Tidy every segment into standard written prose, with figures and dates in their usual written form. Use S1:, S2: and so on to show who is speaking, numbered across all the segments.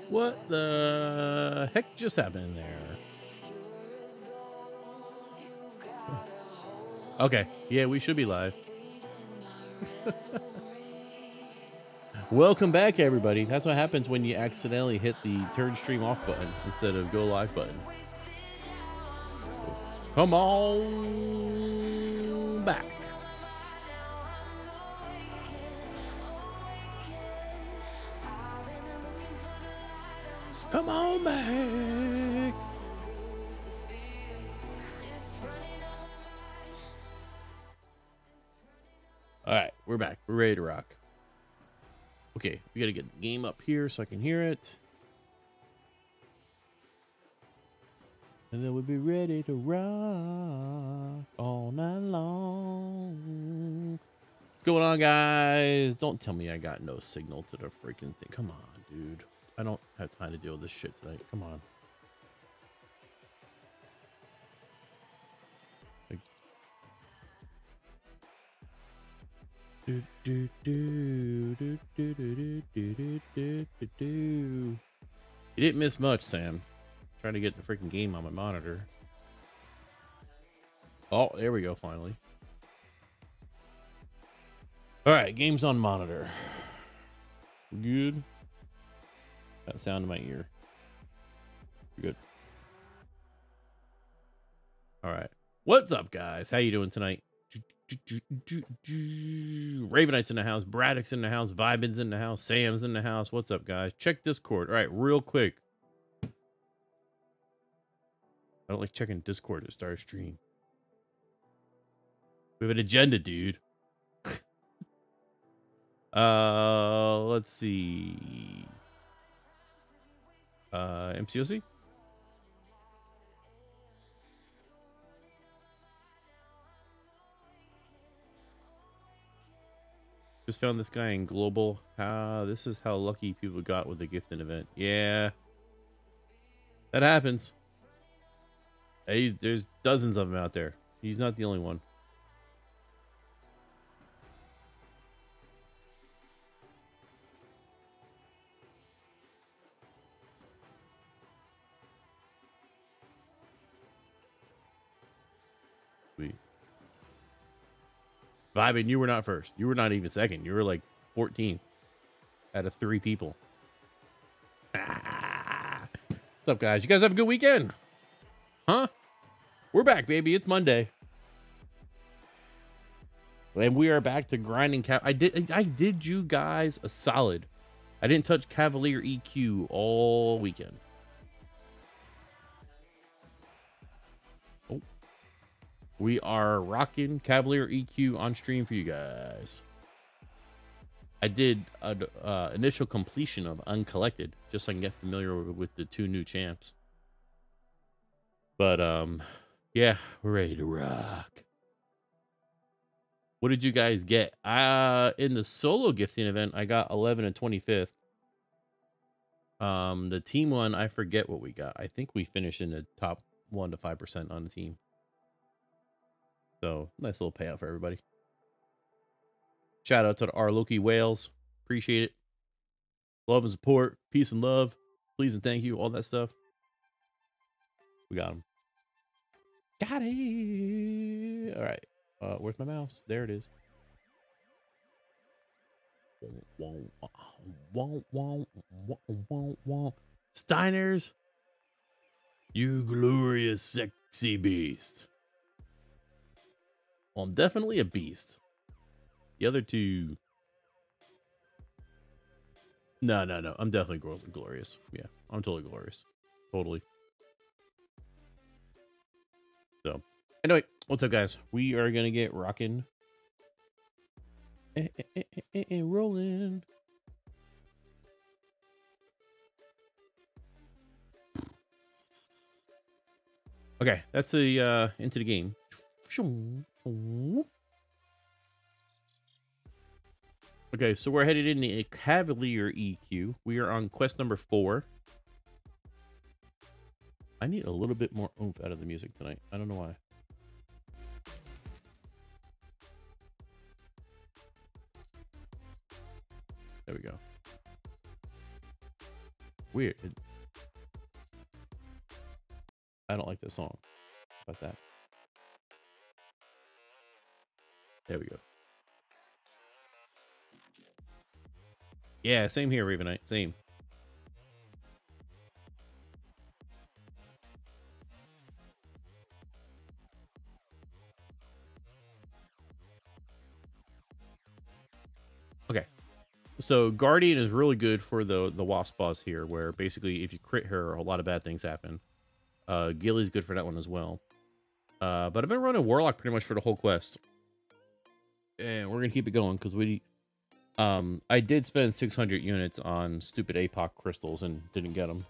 S1: What the heck just happened there? Okay, yeah, we should be live. Welcome back, everybody. That's what happens when you accidentally hit the turn stream off button instead of go live button. Come on back. Come on back. All right, we're back. We're ready to rock. Okay, we got to get the game up here so I can hear it. And then we'll be ready to rock all night long. What's going on, guys? Don't tell me I got no signal to the freaking thing. Come on, dude. I don't have time to deal with this shit tonight. Come on. Like, do do do do do do do do do do. You didn't miss much, Sam. Trying to get the freaking game on my monitor. Oh, there we go, finally. All right, game's on monitor. Good. That sound in my ear. Good. All right. What's up, guys? How you doing tonight? Ravenite's in the house. Braddock's in the house. Vibin's in the house. Sam's in the house. What's up, guys? Check Discord. All right, real quick. I don't like checking Discord to start a stream. We have an agenda, dude. Let's see. MCOC? Just found this guy in Global. This is how lucky people got with the gifting event. Yeah. That happens. Hey, there's dozens of them out there. He's not the only one. Sweet. Vibin, you were not first. You were not even second. You were like 14th out of 3 people. What's up, guys? You guys have a good weekend? Huh? We're back, baby. It's Monday. And we are back to grinding I did you guys a solid. I didn't touch Cavalier EQ all weekend. Oh. We are rocking Cavalier EQ on stream for you guys. I did an initial completion of Uncollected just so I can get familiar with the 2 new champs. But yeah, we're ready to rock. What did you guys get? In the solo gifting event, I got 11 and 25th. The team one, I forget what we got. I think we finished in the top 1 to 5% on the team. So nice little payout for everybody. Shout out to our Loki whales. Appreciate it. Love and support. Peace and love. Please and thank you. All that stuff. We got them. Got it. All right. Where's my mouse? There it is. Steiners. You glorious sexy beast. Well, I'm definitely a beast. The other 2. No. I'm definitely glorious. Yeah, I'm totally glorious. Totally. So, anyway, what's up, guys? We are gonna get rocking and rolling. Okay, that's the into the game. Okay, so we're headed into a Cavalier EQ. We are on quest number 4. I need a little bit more oomph out of the music tonight. I don't know why. There we go. Weird. I don't like this song. How about that? There we go. Yeah, same here, Ravenite. Same. Okay. So Guardian is really good for the Wasp boss here, where basically if you crit her, a lot of bad things happen. Gilly's good for that one as well. But I've been running Warlock pretty much for the whole quest. And we're gonna keep it going because I did spend 600 units on stupid APOC crystals and didn't get them.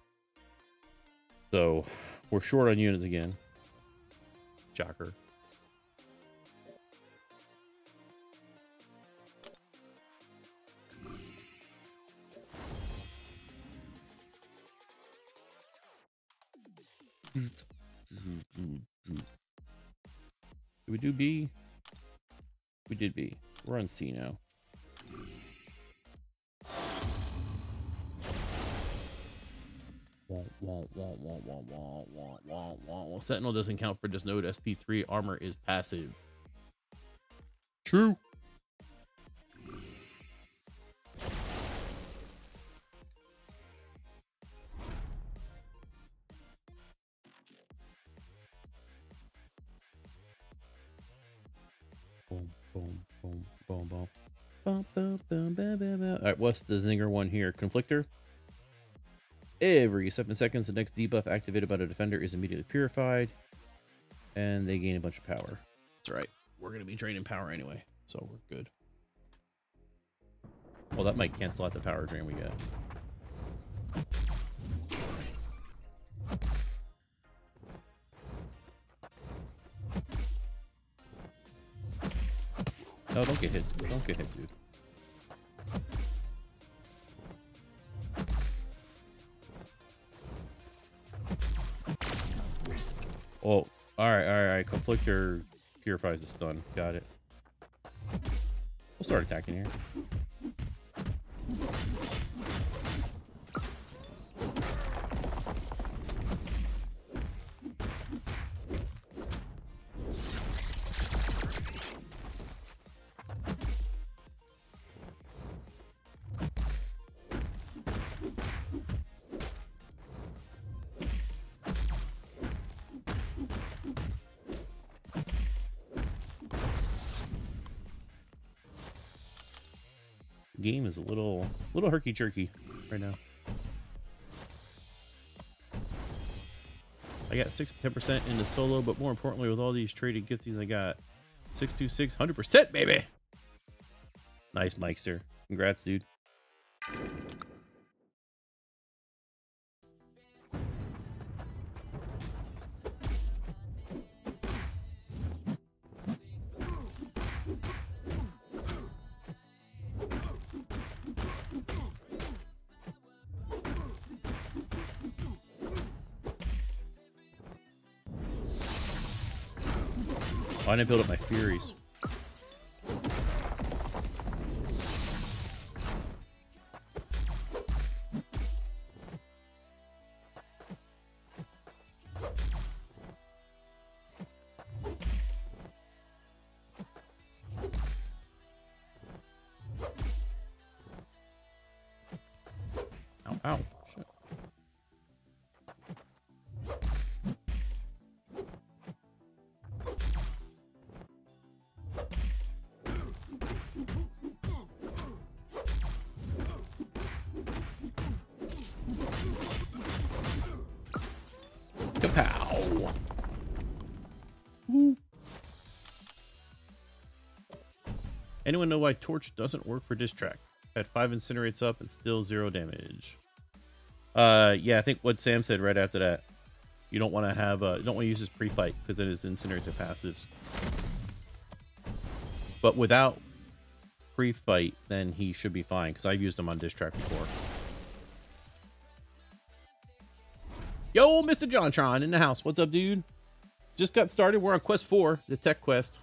S1: So we're short on units again. Shocker. Did we do B? We did B. We're on C now. Sentinel doesn't count for this node. SP3 armor is passive. True. Boom, boom, boom, boom, boom. Bum, bum, bum, bum, bum, bum. All right, what's the zinger one here? Conflictor. Every 7 seconds, the next debuff activated by the defender is immediately purified, and they gain a bunch of power. That's right. We're going to be draining power anyway, so we're good. Well, that might cancel out the power drain we get. No, don't get hit. Don't get hit, dude. Oh, alright. Conflictor purifies the stun. Got it. We'll start attacking here. Game is a little herky-jerky right now. I got 6-10% into solo, but more importantly, with all these traded gifties, I got 626, 100%, baby. Nice, Mikester. Congrats, dude. I didn't build up my Furies. Ow, ow, shit. Kapow! Woo. Anyone know why Torch doesn't work for diss track? Had 5 incinerates up and still 0 damage. Yeah, I think what Sam said right after that. You don't want to have you don't want to use this pre-fight because it is incinerate to passives. But without pre-fight, then he should be fine because I've used him on diss track before. Yo, Mr. Jontron in the house. What's up, dude? Just got started. We're on quest 4, the tech quest.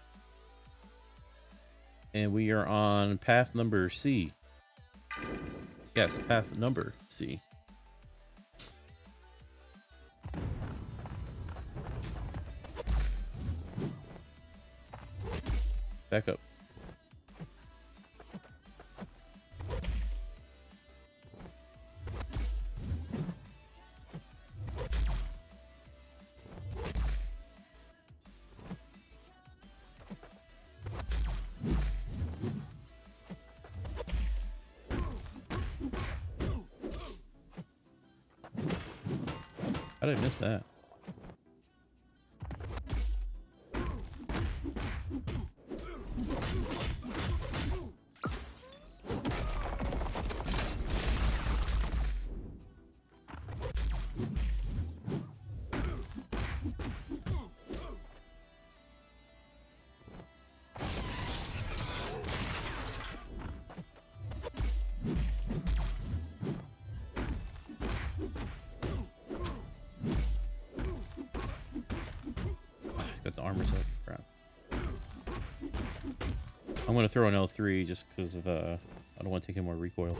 S1: And we are on path number C. Yes, path number C. Back up. How did I miss that? Got the armor set. Crap. I'm gonna throw an L3 just because of I don't want to take any more recoil.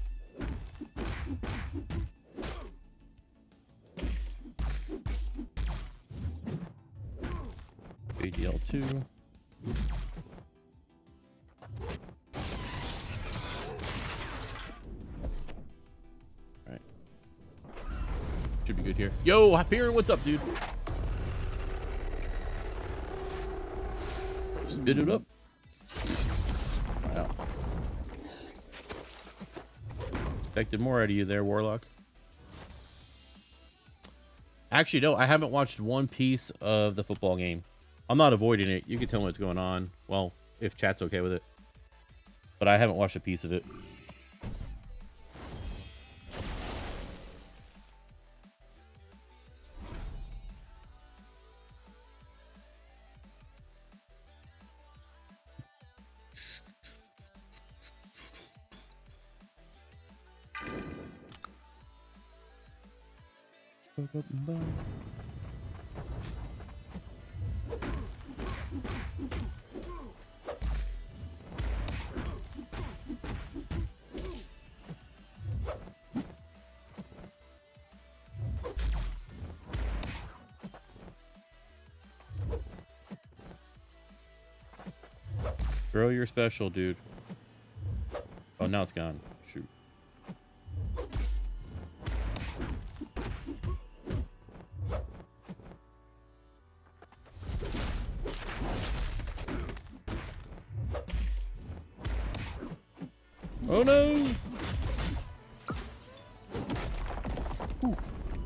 S1: ADL2. Alright. Should be good here. Yo, Hyperion, what's up, dude? Spit it up. Wow. Expected more out of you there, Warlock. Actually, no, I haven't watched one piece of the football game. I'm not avoiding it. You can tell me what's going on. Well, if chat's okay with it. But I haven't watched a piece of it. Throw your special, dude. Oh, now it's gone. Shoot. Oh no! Ooh.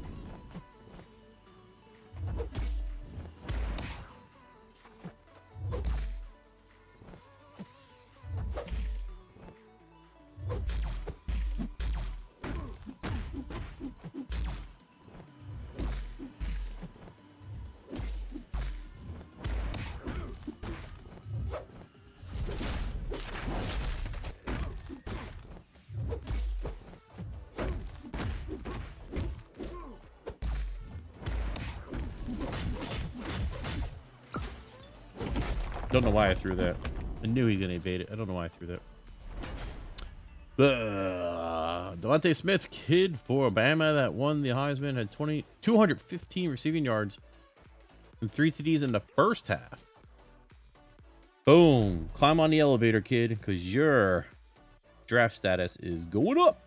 S1: Don't know why I threw that. I knew he was going to evade it. I don't know why I threw that. Devontae Smith, kid for Bama that won the Heisman, had 215 receiving yards and 3 TDs in the first half. Boom. Climb on the elevator, kid, because your draft status is going up.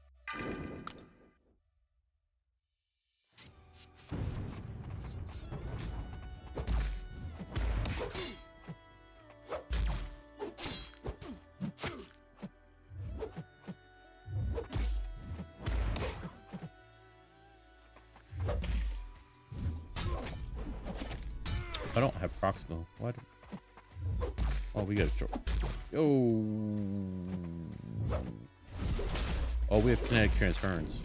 S1: I don't have Proximo. What? Oh, we got a short. Oh. Oh, we have kinetic transference.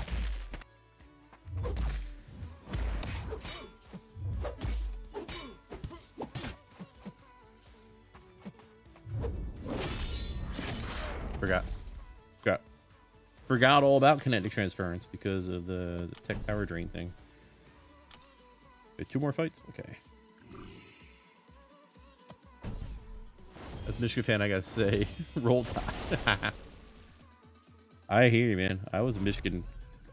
S1: Forgot all about kinetic transference because of the tech power drain thing. Wait, 2 more fights? Okay. As a Michigan fan, I gotta say, roll tide. I hear you, man. I was a Michigan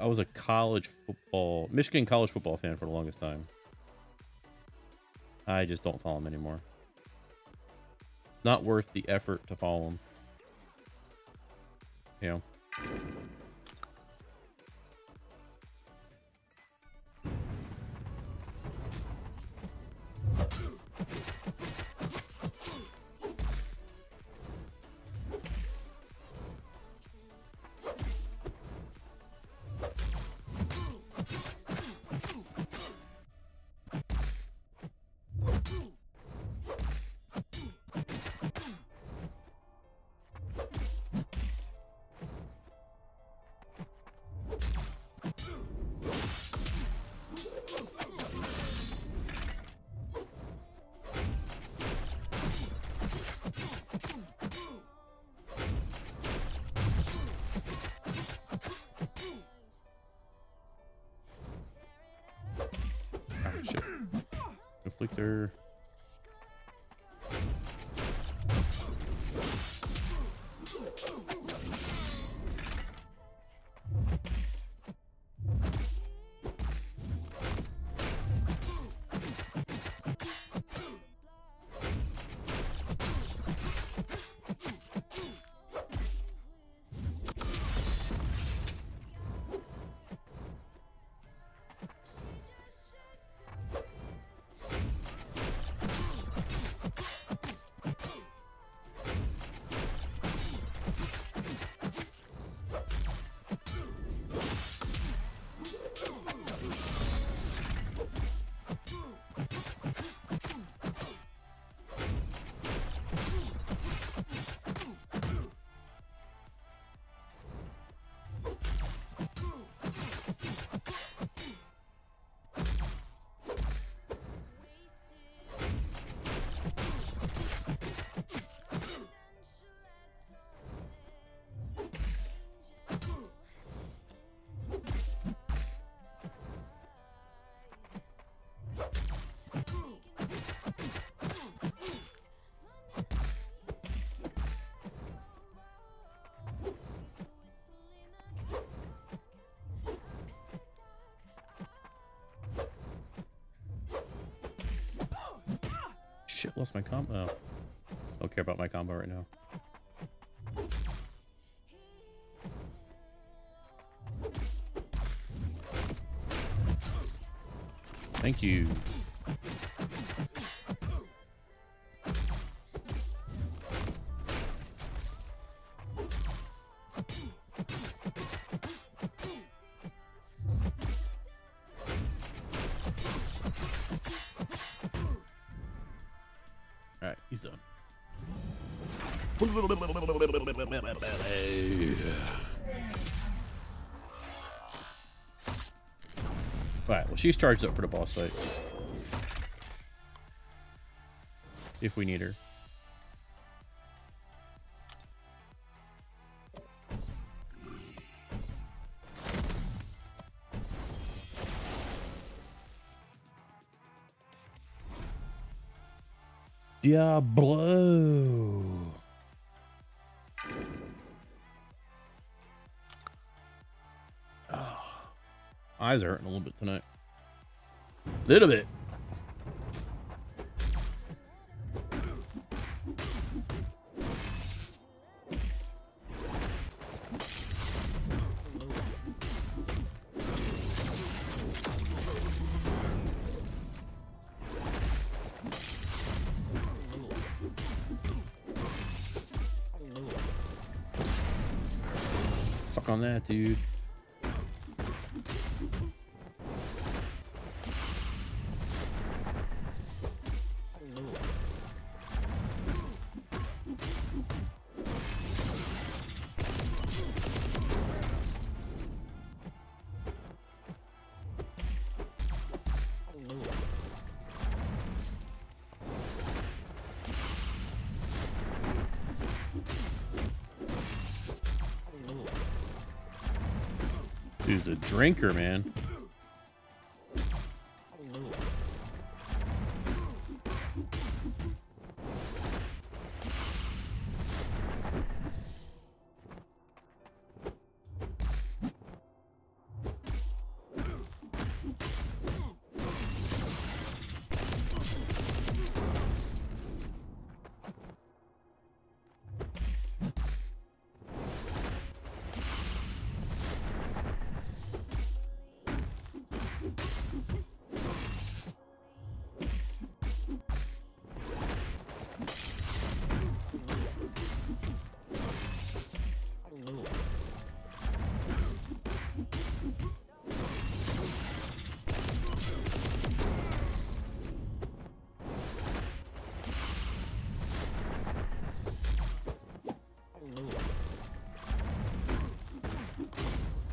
S1: college football fan for the longest time. I just don't follow them anymore. Not worth the effort to follow him. You know. Shit. Conflictor. Shit, lost my combo. Oh. Don't care about my combo right now. Thank you. Alright, he's done. Alright, well, she's charged up for the boss fight. If we need her. Diablo. Oh, eyes are hurting a little bit tonight. Little bit. Suck on that, dude. Dude's a drinker, man.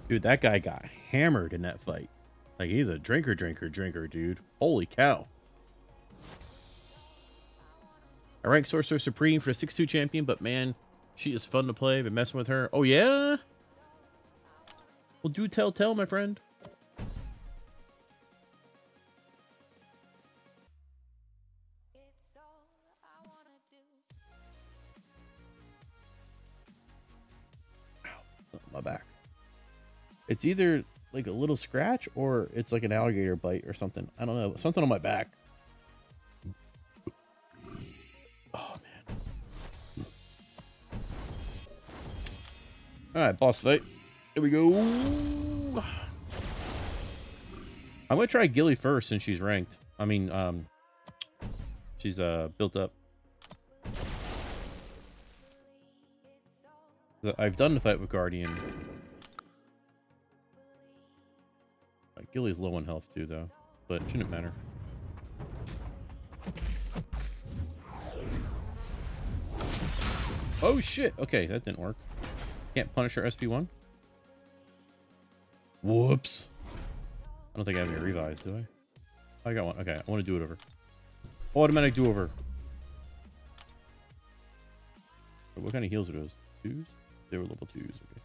S1: Dude, that guy got hammered in that fight. Like, he's a drinker, dude. Holy cow. I rank Sorcerer Supreme for the 6-2 champion, but man, she is fun to play. Been messing with her. Oh, yeah? Well, do tell, my friend. Ow, my back. It's either like a little scratch or it's like an alligator bite or something. I don't know. Something on my back. Oh, man. Alright, boss fight. Here we go. I'm gonna try Gilly first since she's ranked. I mean, she's built up. I've done the fight with Guardian. Gilly's low on health too, though, but it shouldn't matter. Oh shit! Okay, that didn't work. Can't punish her SP1. Whoops. I don't think I have any revives, do I? I got one. Okay, I want to do it over. Automatic do over. What kind of heals are those? 2s? They were level 2s. Okay.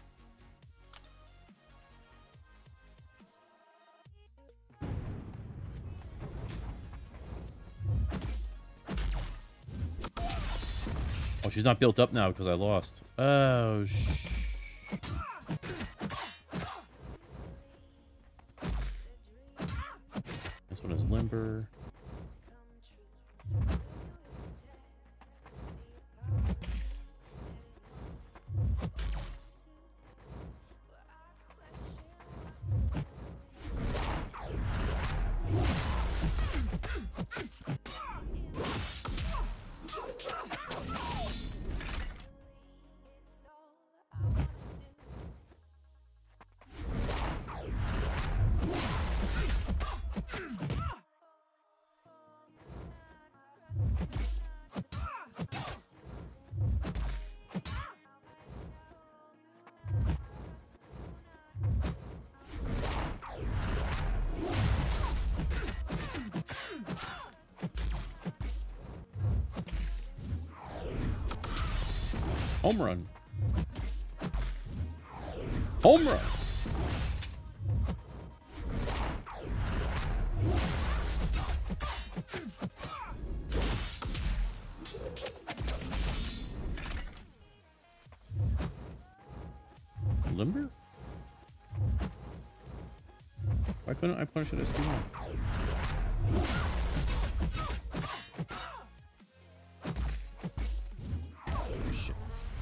S1: Oh, she's not built up now because I lost. Oh, This one is limber. Home run. Home run. Limber? Why couldn't I punish it as 2-1? Shit.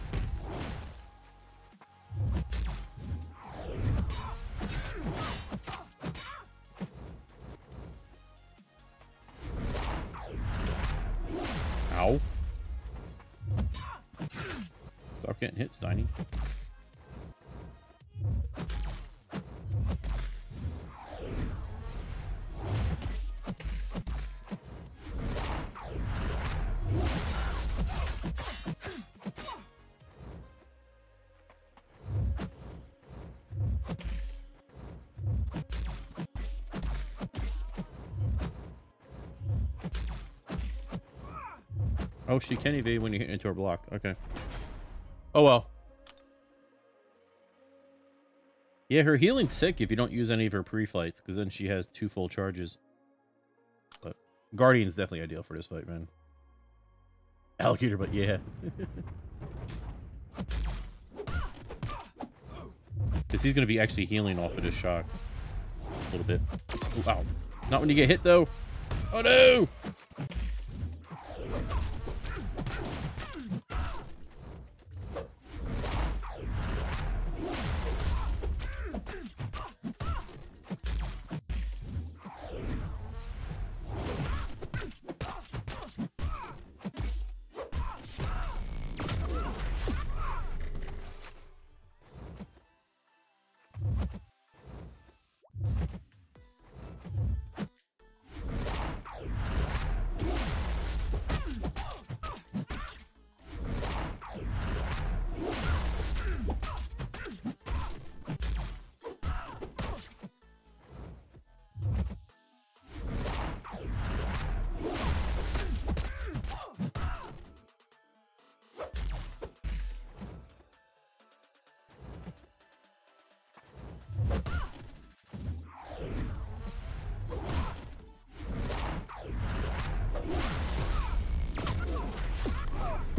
S1: Ow. Stop getting hit, Steiny. Oh, she can evade when you hit into her block. Okay. Oh, well. Yeah, her healing's sick if you don't use any of her pre-flights, because then she has 2 full charges. But Guardian's definitely ideal for this fight, man. Alligator, but yeah. Because he's going to be actually healing off of this shock. A little bit. Ooh, ow. Not when you get hit, though. Oh, no!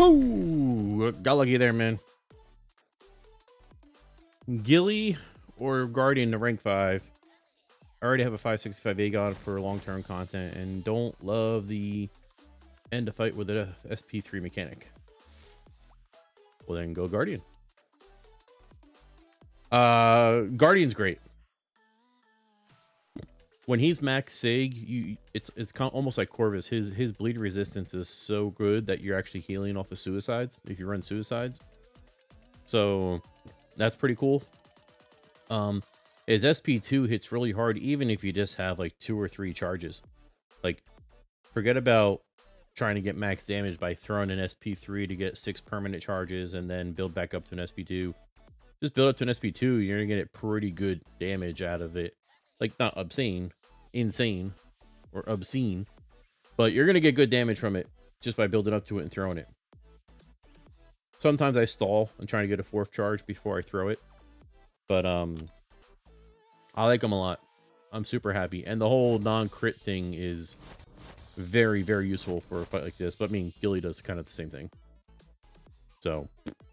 S1: Whoo! Got lucky there, man. Gilly or Guardian to rank 5. I already have a 565 Aegon for long-term content and don't love the end to fight with a SP3 mechanic. Well, then go Guardian. Guardian's great. When he's max sig, it's almost like Corvus. His bleed resistance is so good that you're actually healing off of suicides if you run suicides. So that's pretty cool. His SP2 hits really hard even if you just have like 2 or 3 charges. Like, forget about trying to get max damage by throwing an SP3 to get 6 permanent charges and then build back up to an SP2. Just build up to an SP2, you're gonna get pretty good damage out of it. Like, not insane, or obscene, but you're gonna get good damage from it just by building up to it and throwing it. Sometimes I stall and trying to get a 4th charge before I throw it, but I like them a lot. I'm super happy, and the whole non-crit thing is very, very useful for a fight like this. But I mean, Gilly does kind of the same thing. So,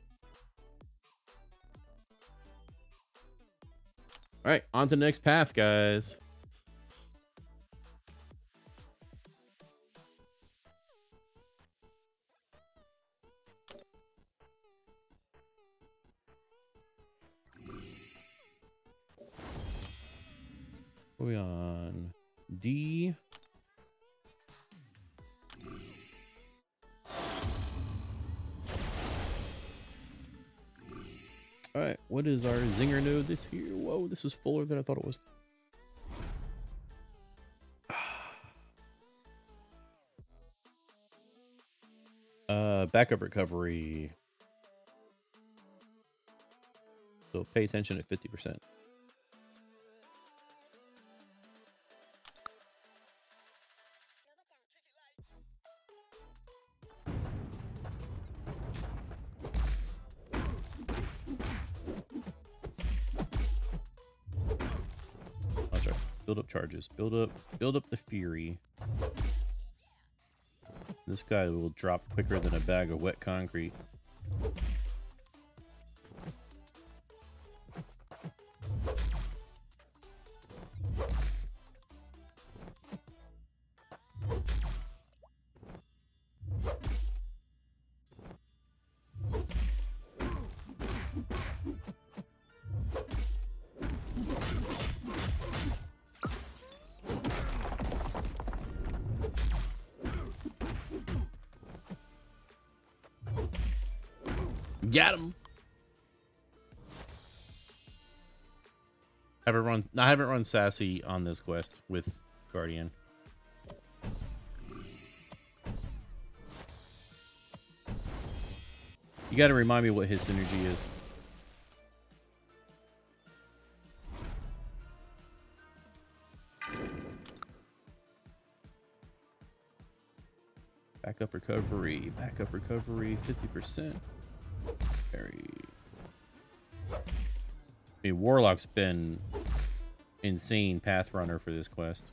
S1: all right, on to the next path, guys. What are we on? D. All right, what is our Zinger node this here? Whoa, this is fuller than I thought it was. Backup recovery. So pay attention at 50%. Build up charges. Build up the fury. This guy will drop quicker than a bag of wet concrete. Got him. I haven't run Sassy on this quest with Guardian. You got to remind me what his synergy is. Backup recovery, 50%. Very. I mean, Warlock's been insane path runner for this quest.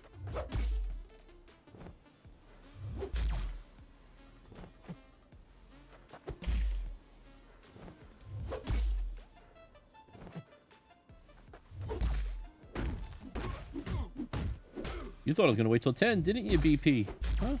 S1: You thought I was gonna wait till 10, didn't you, BP? Huh?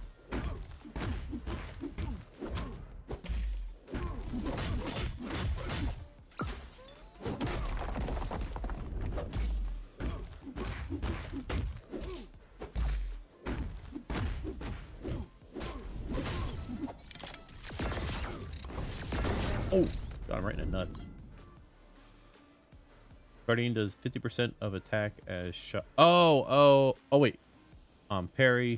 S1: Oh, got him right in the nuts. Guardian does 50% of attack as shot. Oh, wait. Parry.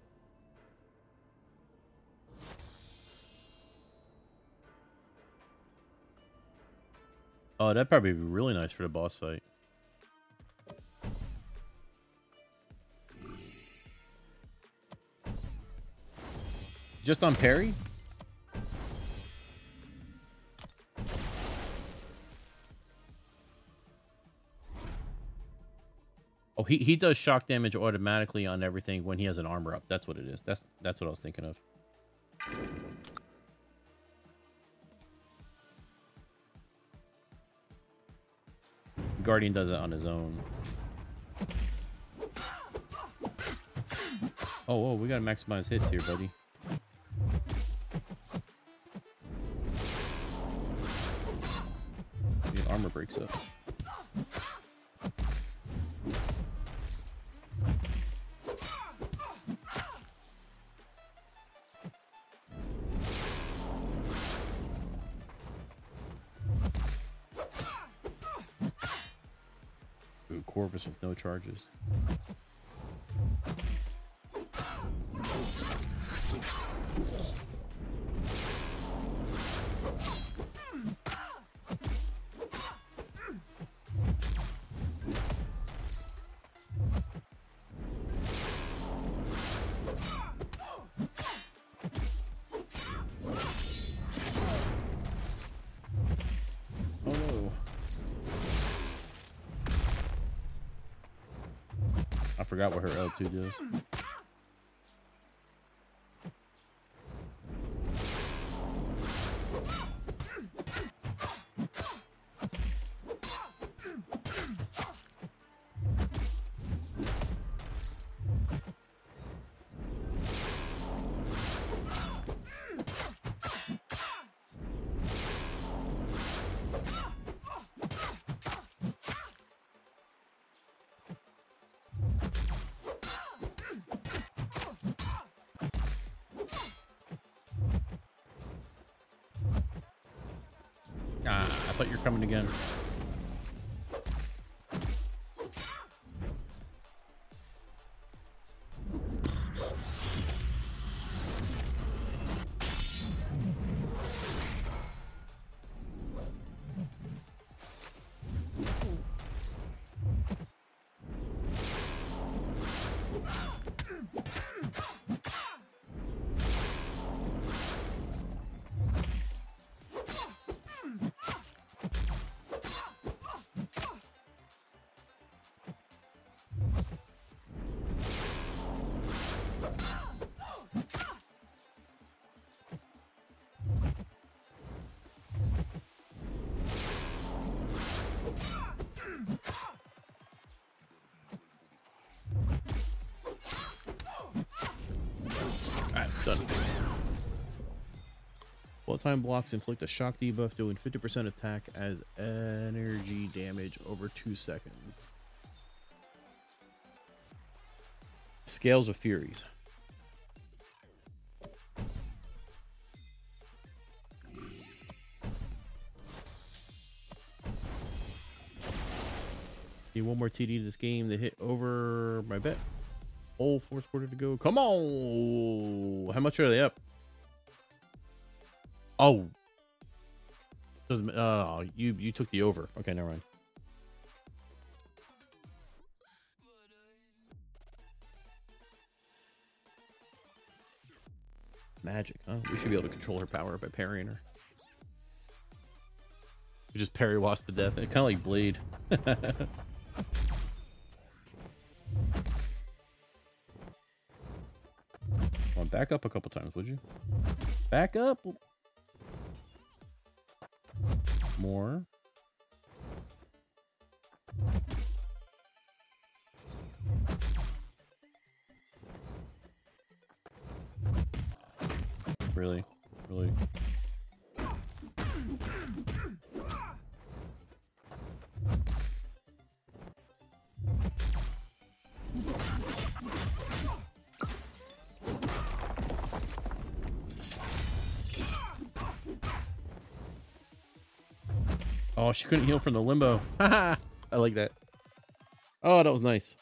S1: Oh, that'd probably be really nice for the boss fight. Just on parry? Oh, he does shock damage automatically on everything when he has an armor up. That's what it is. That's what I was thinking of. Guardian does it on his own. Oh, we gotta maximize hits here, buddy. The armor breaks up. Ooh, Corvus with no charges. I forgot what her L2 does. Ah, I thought you were coming again. Done. Full-time blocks inflict a shock debuff doing 50% attack as energy damage over 2 seconds. Scales of Furies. Need one more TD to this game to hit over my bet. Oh, fourth quarter to go. Come on! How much are they up? Oh. Doesn't. You took the over. Okay, never mind. Magic, huh? We should be able to control her power by parrying her. We just parry Wasp to death. Kind of like Blade. Well, back up a couple times, would you? Back up. More. Really? Really? Oh, she couldn't heal from the limbo. Haha! I like that. Oh, that was nice.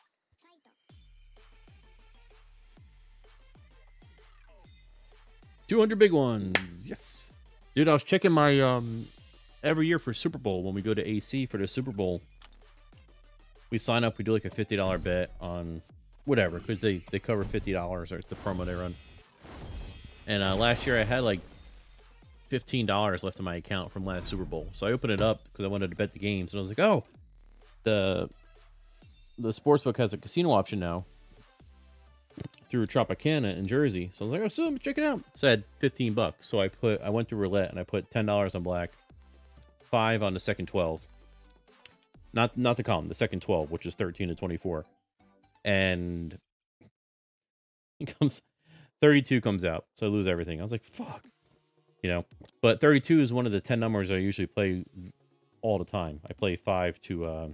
S1: $200 big ones. Yes. Dude, I was checking my every year for Super Bowl when we go to AC for the Super Bowl. We sign up, we do like a $50 bet on whatever, because they cover $50 or it's the promo they run. And last year I had like $15 left in my account from last Super Bowl. So I opened it up because I wanted to bet the games, and I was like, oh, the sportsbook has a casino option now through Tropicana in Jersey. So I was like, oh, so check it out. It said $15. So I went to roulette and I put $10 on black, 5 on the second 12. Not the column, the second 12, which is 13 to 24. And it comes 32 comes out, so I lose everything. I was like, fuck. You know, but 32 is one of the 10 numbers I usually play all the time. I play 5 to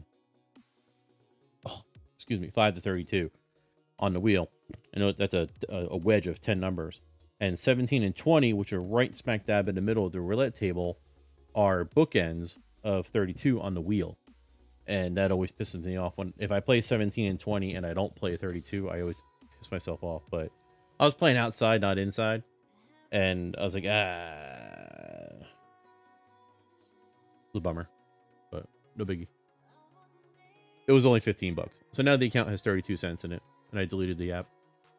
S1: 5 to 32 on the wheel. I know that's a wedge of 10 numbers. And 17 and 20, which are right smack dab in the middle of the roulette table, are bookends of 32 on the wheel. And that always pisses me off. If I play 17 and 20 and I don't play 32, I always piss myself off. But I was playing outside, not inside. And I was like, It was a bummer. But no biggie. It was only $15. So now the account has 32 cents in it. And I deleted the app.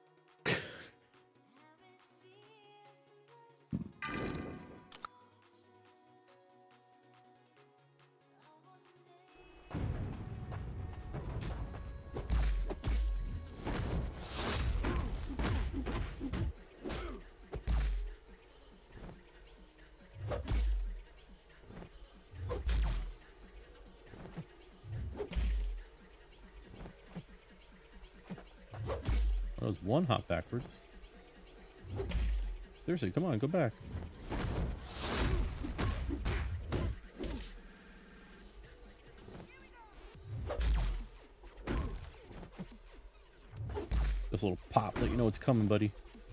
S1: That was one hop backwards. Seriously, come on, go back. This little pop, let you know it's coming, buddy.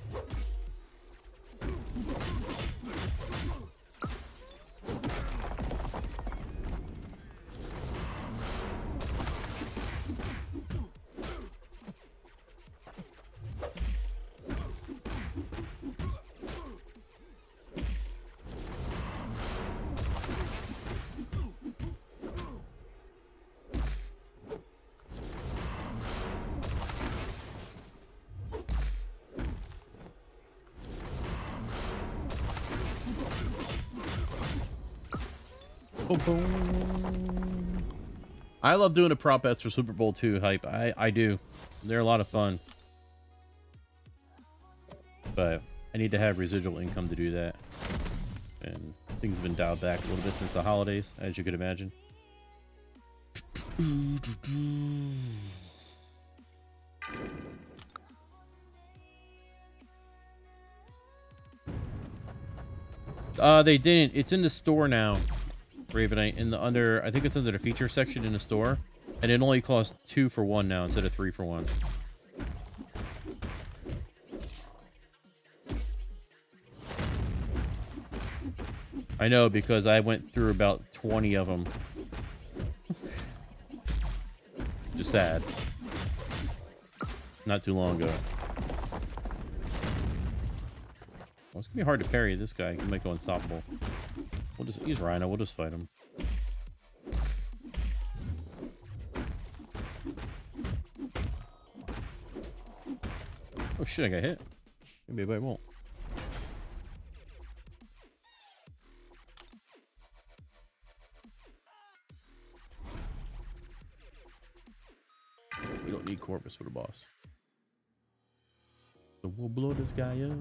S1: I love doing the prop bets for Super Bowl II hype. I do. They're a lot of fun. But I need to have residual income to do that. And things have been dialed back a little bit since the holidays, as you could imagine. They didn't. It's in the store now. Ravenite I think it's under the feature section in the store, and it only costs 2 for 1 now instead of 3 for 1. I know, because I went through about 20 of them. Just sad. Not too long ago. Well, it's gonna be hard to parry this guy. He might go unstoppable. He's Rhino. We'll just fight him. Oh shit! I got hit. Maybe I won't. We don't need Corvus for the boss. So we'll blow this guy up.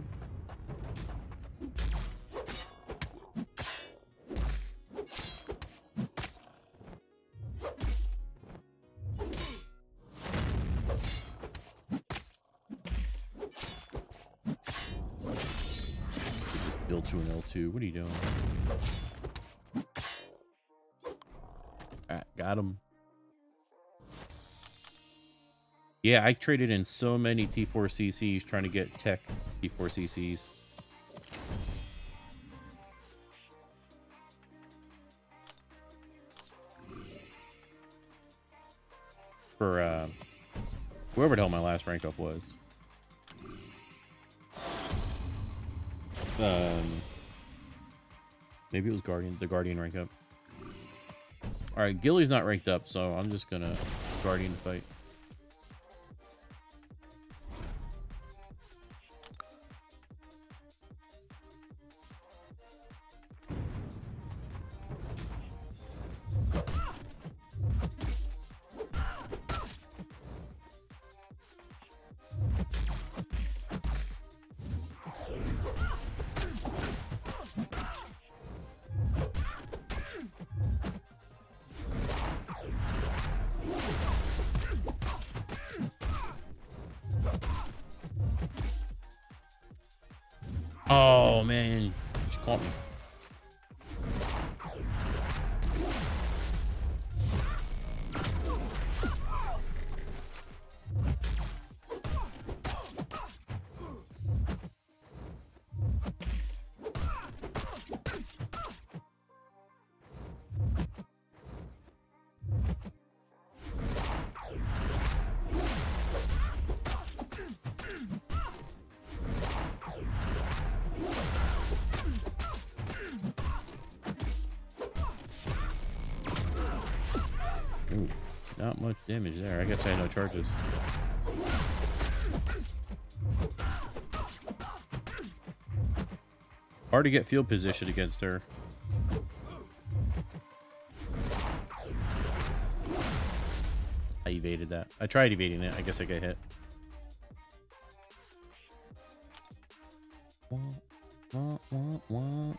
S1: L2 and L2. What are you doing? Alright, got him. Yeah, I traded in so many T4CCs trying to get tech T4CCs. For whoever the hell my last rank up was. Maybe it was the Guardian rank up. Alright, Gilly's not ranked up, so I'm just gonna Guardian fight. Oh man, she caught me. Ooh, not much damage there. I guess I had no charges. Hard to get field position against her. I evaded that. I tried evading it. I guess I got hit. Wah, wah, wah, wah.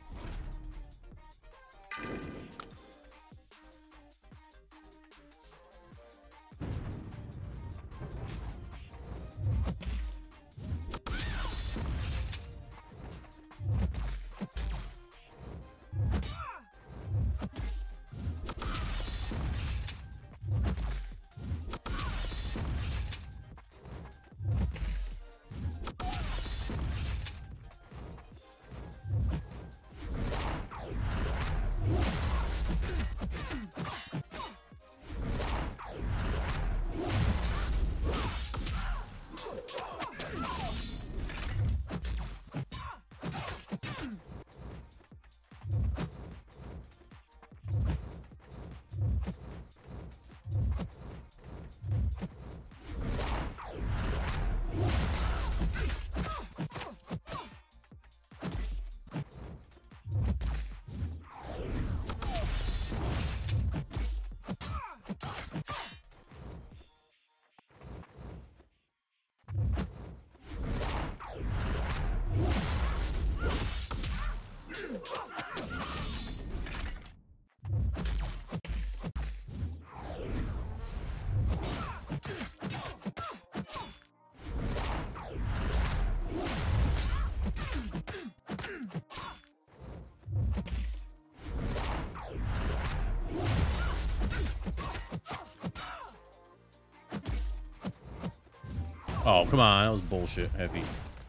S1: Oh, come on. That was bullshit heavy.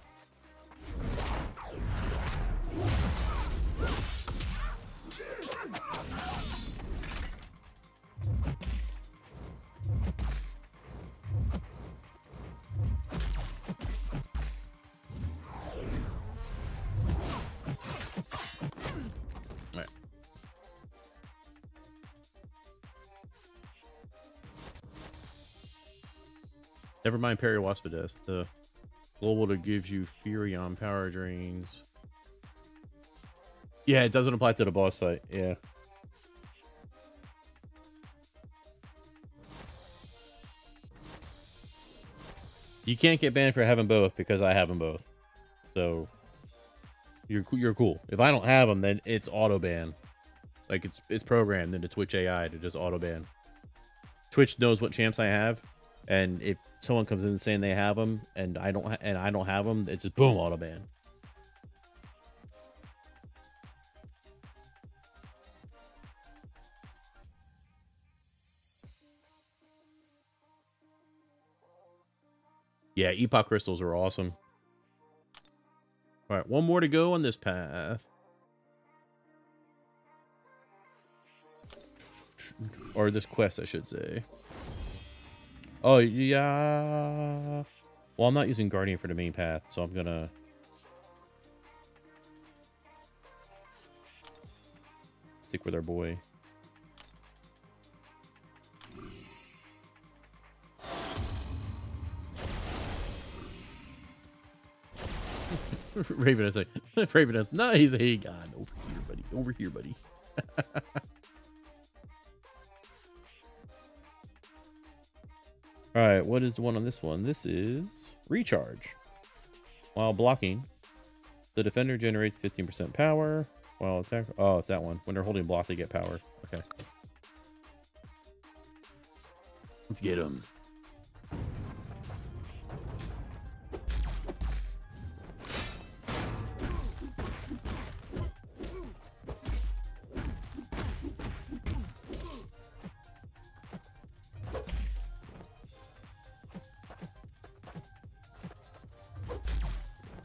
S1: Right. Never mind Periwaspidus. The global that gives you Furion power drains. Yeah, it doesn't apply to the boss fight. Yeah. You can't get banned for having both because I have them both. So you're cool. If I don't have them, then it's auto ban. Like it's programmed into Twitch AI to just auto ban. Twitch knows what champs I have, and if someone comes in saying they have them and I don't have them, it's just boom, auto ban. Yeah, Epoch crystals are awesome. All right, one more to go on this path. Or this quest, I should say. Oh, yeah. Well, I'm not using Guardian for the main path, so I'm gonna stick with our boy. Raven is like, Raven is nice. Hey, God, over here, buddy. Over here, buddy. All right, what is the one on this one? This is Recharge. While blocking, the defender generates 15% power. While attack, oh, it's that one. When they're holding block, they get power. Okay. Let's get him.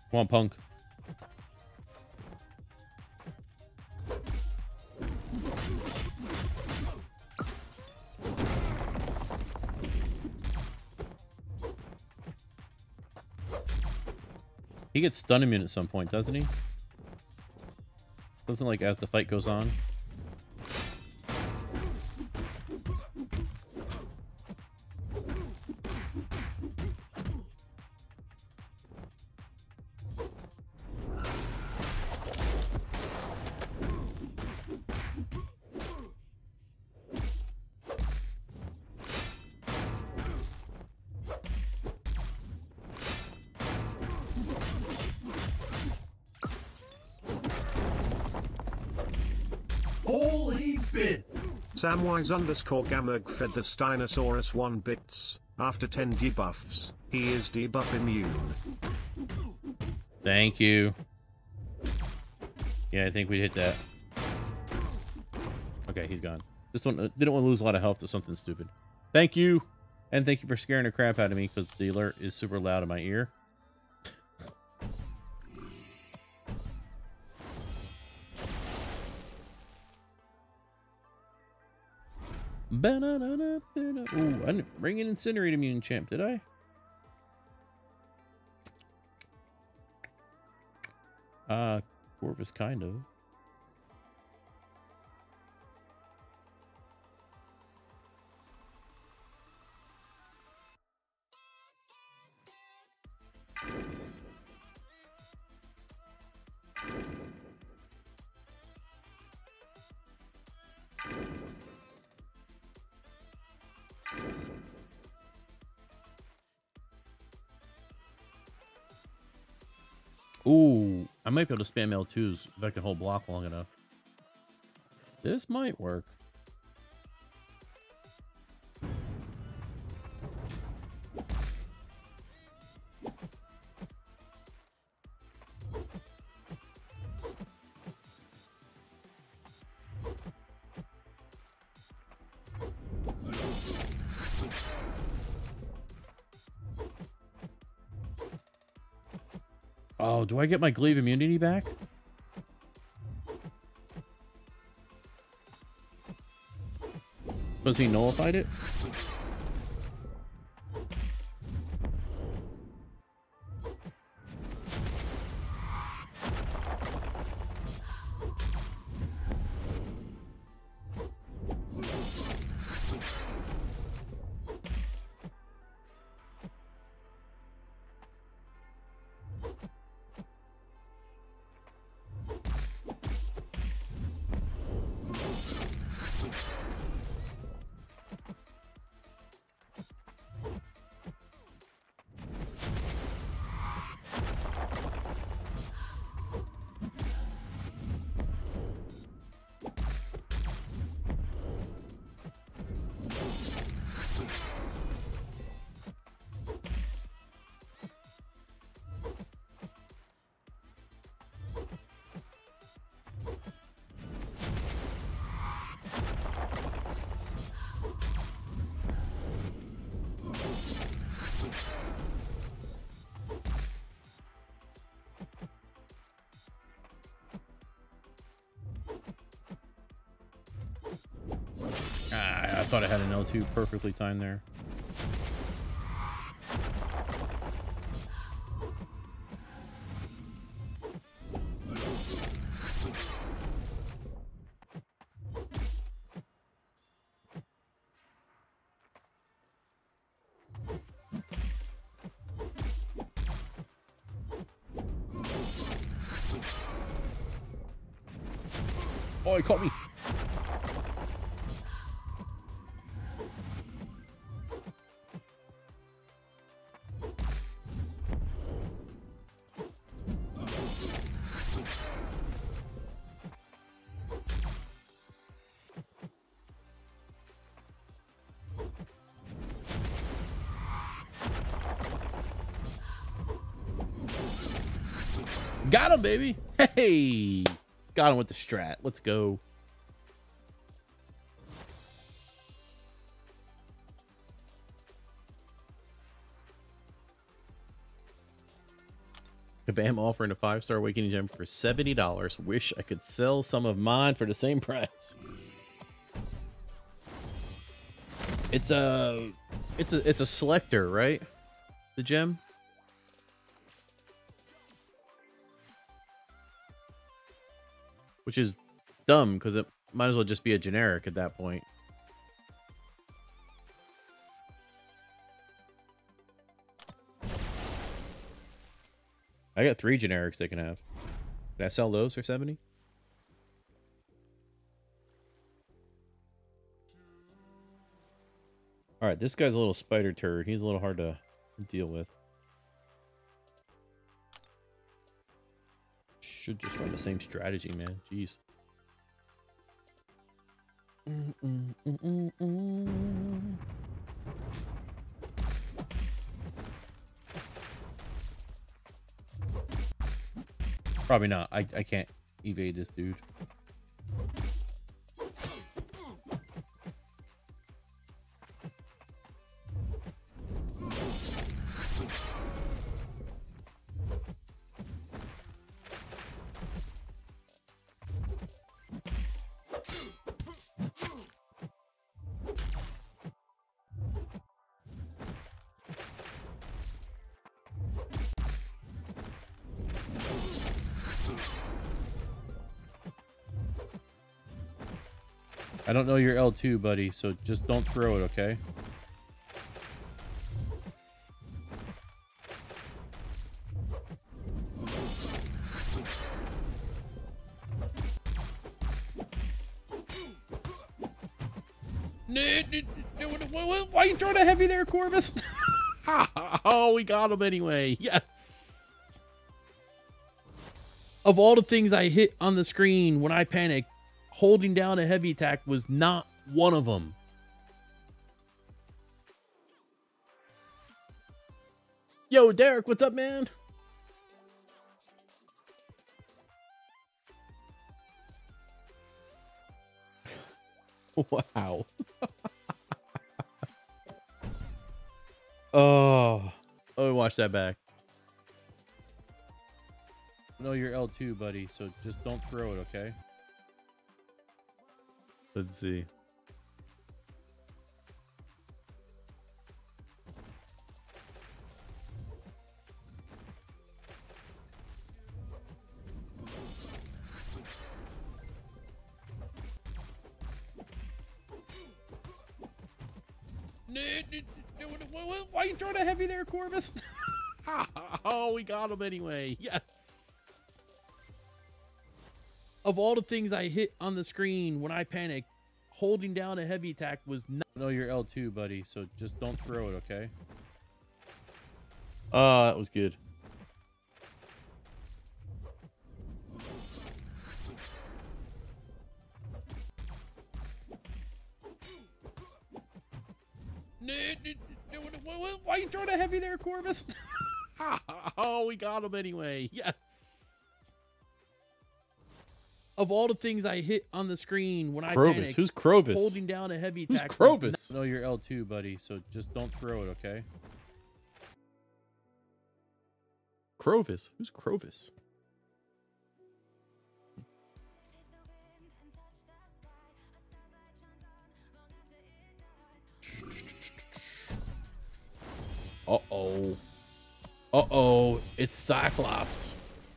S1: Come on, punk. He gets stun immune at some point, doesn't he? Something like as the fight goes on. Holy bits!
S2: Samwise_Gamug fed the Steinosaurus 1 bits. After 10 debuffs, he is debuff immune.
S1: Thank you. Yeah, I think we hit that. Okay, he's gone. This one didn't want to lose a lot of health to something stupid. Thank you! And thank you for scaring the crap out of me, because the alert is super loud in my ear. Ooh, I didn't bring an Incinerate immune champ, did I? Corvus kind of. Ooh, I might be able to spam L2s if I can hold block long enough. This might work. Oh, do I get my Glaive immunity back? Was he nullified it? I thought I had an L2 perfectly timed there. Oh, he caught me. Got him, baby. Hey, got him with the strat. Let's go. Kabam offering a 5-star Awakening Gem for $70. Wish I could sell some of mine for the same price. It's a selector, right? The gem. Which is dumb because it might as well just be a generic at that point. I got 3 generics they can have. Did I sell those for 70? Alright, this guy's a little spider turd. He's a little hard to deal with. Should just run the same strategy, man. Jeez. Probably not. I can't evade this dude. I don't know your L2, buddy, so just don't throw it, okay? Why are you throwing a heavy there, Corvus? Oh, we got him anyway. Yes. Of all the things I hit on the screen when I panicked, holding down a heavy attack was not one of them. Yo, Derek, what's up, man? Wow. Oh, watch that back. No, you're L2, buddy, so just don't throw it, okay? Let's see. Why are you throwing a heavy there, Corvus? Oh, we got him anyway. Yes. Of all the things I hit on the screen when I panicked, holding down a heavy attack was not... No, you're L2, buddy, so just don't throw it, okay? That was good. Why are you throwing a heavy there, Corvus? Oh, we got him anyway. Yes. Of all the things I hit on the screen when I panicked, who's Crovis? Holding down a heavy attack. Who's Crovis? No, you're L2, buddy, so just don't throw it, okay? Crovis? Who's Crovis? Uh-oh. Uh-oh. It's Cyclops.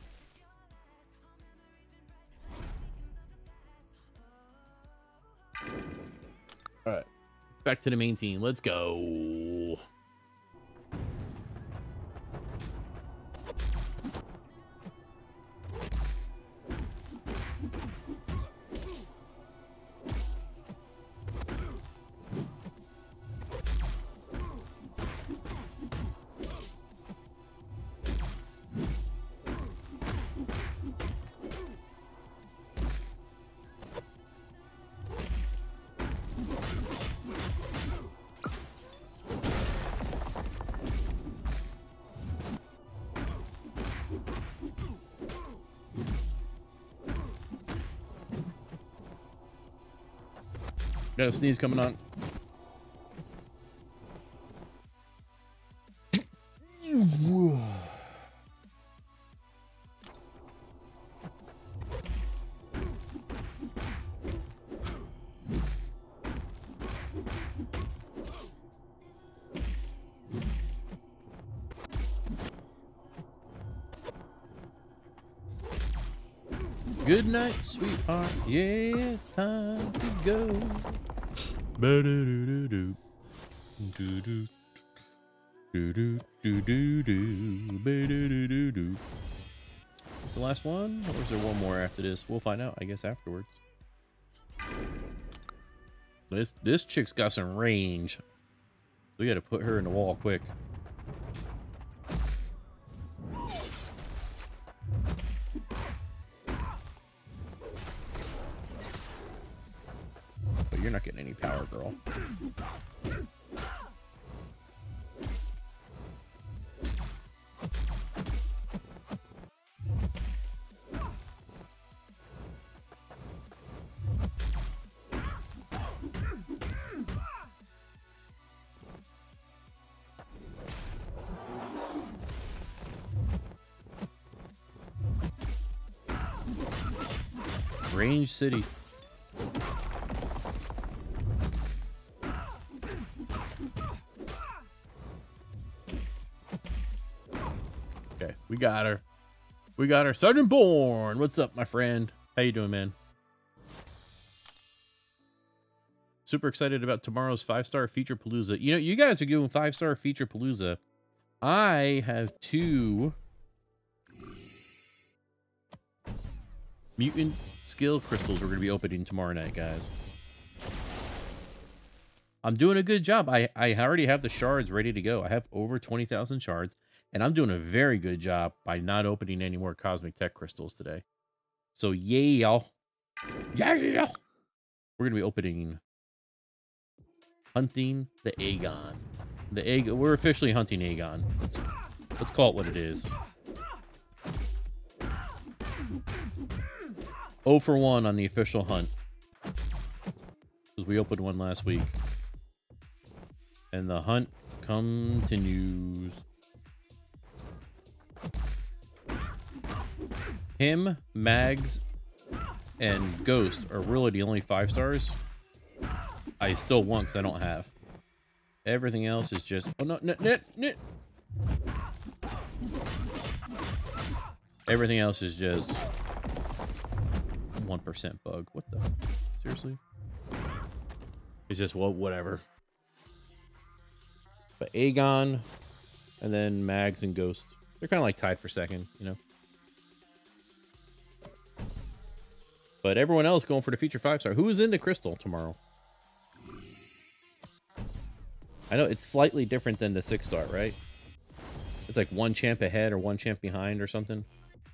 S1: Alright. Back to the main team. Let's go. Got a sneeze coming on. Good night, sweetheart. Yeah, it's time to go. Ba-do-do-do-do. Do-do. Do-do-do-do-do. Ba-do-do-do-do. Is the last one, or is there one more after this? We'll find out, I guess, afterwards. This chick's got some range. We got to put her in the wall quick. But you're not getting any power, girl. Range City. Okay, we got her. We got her. Sergeant Bourne, what's up, my friend? How you doing, man? Super excited about tomorrow's 5-star feature palooza. You know, you guys are doing 5-star feature palooza. I have 2 mutant skill crystals we're going to be opening tomorrow night, guys. I'm doing a good job. I already have the shards ready to go. I have over 20,000 shards, and I'm doing a very good job by not opening any more cosmic tech crystals today. So yeah, yeah, we're going to be opening hunting the Aegon. We're officially hunting Aegon. Let's call it what it is. 0 for 1 on the official hunt. Because we opened one last week. And the hunt continues. Him, Mags, and Ghost are really the only 5 stars I still want because I don't have. Everything else is just... Oh, no, no. Everything else is just 1% bug. What the? Seriously? It's just, well, whatever. But Aegon, and then Mags and Ghost. They're kind of like tied for second, you know? But everyone else going for the feature 5-star. Who is into Crystal tomorrow? I know it's slightly different than the 6-star, right? It's like 1 champ ahead or 1 champ behind or something.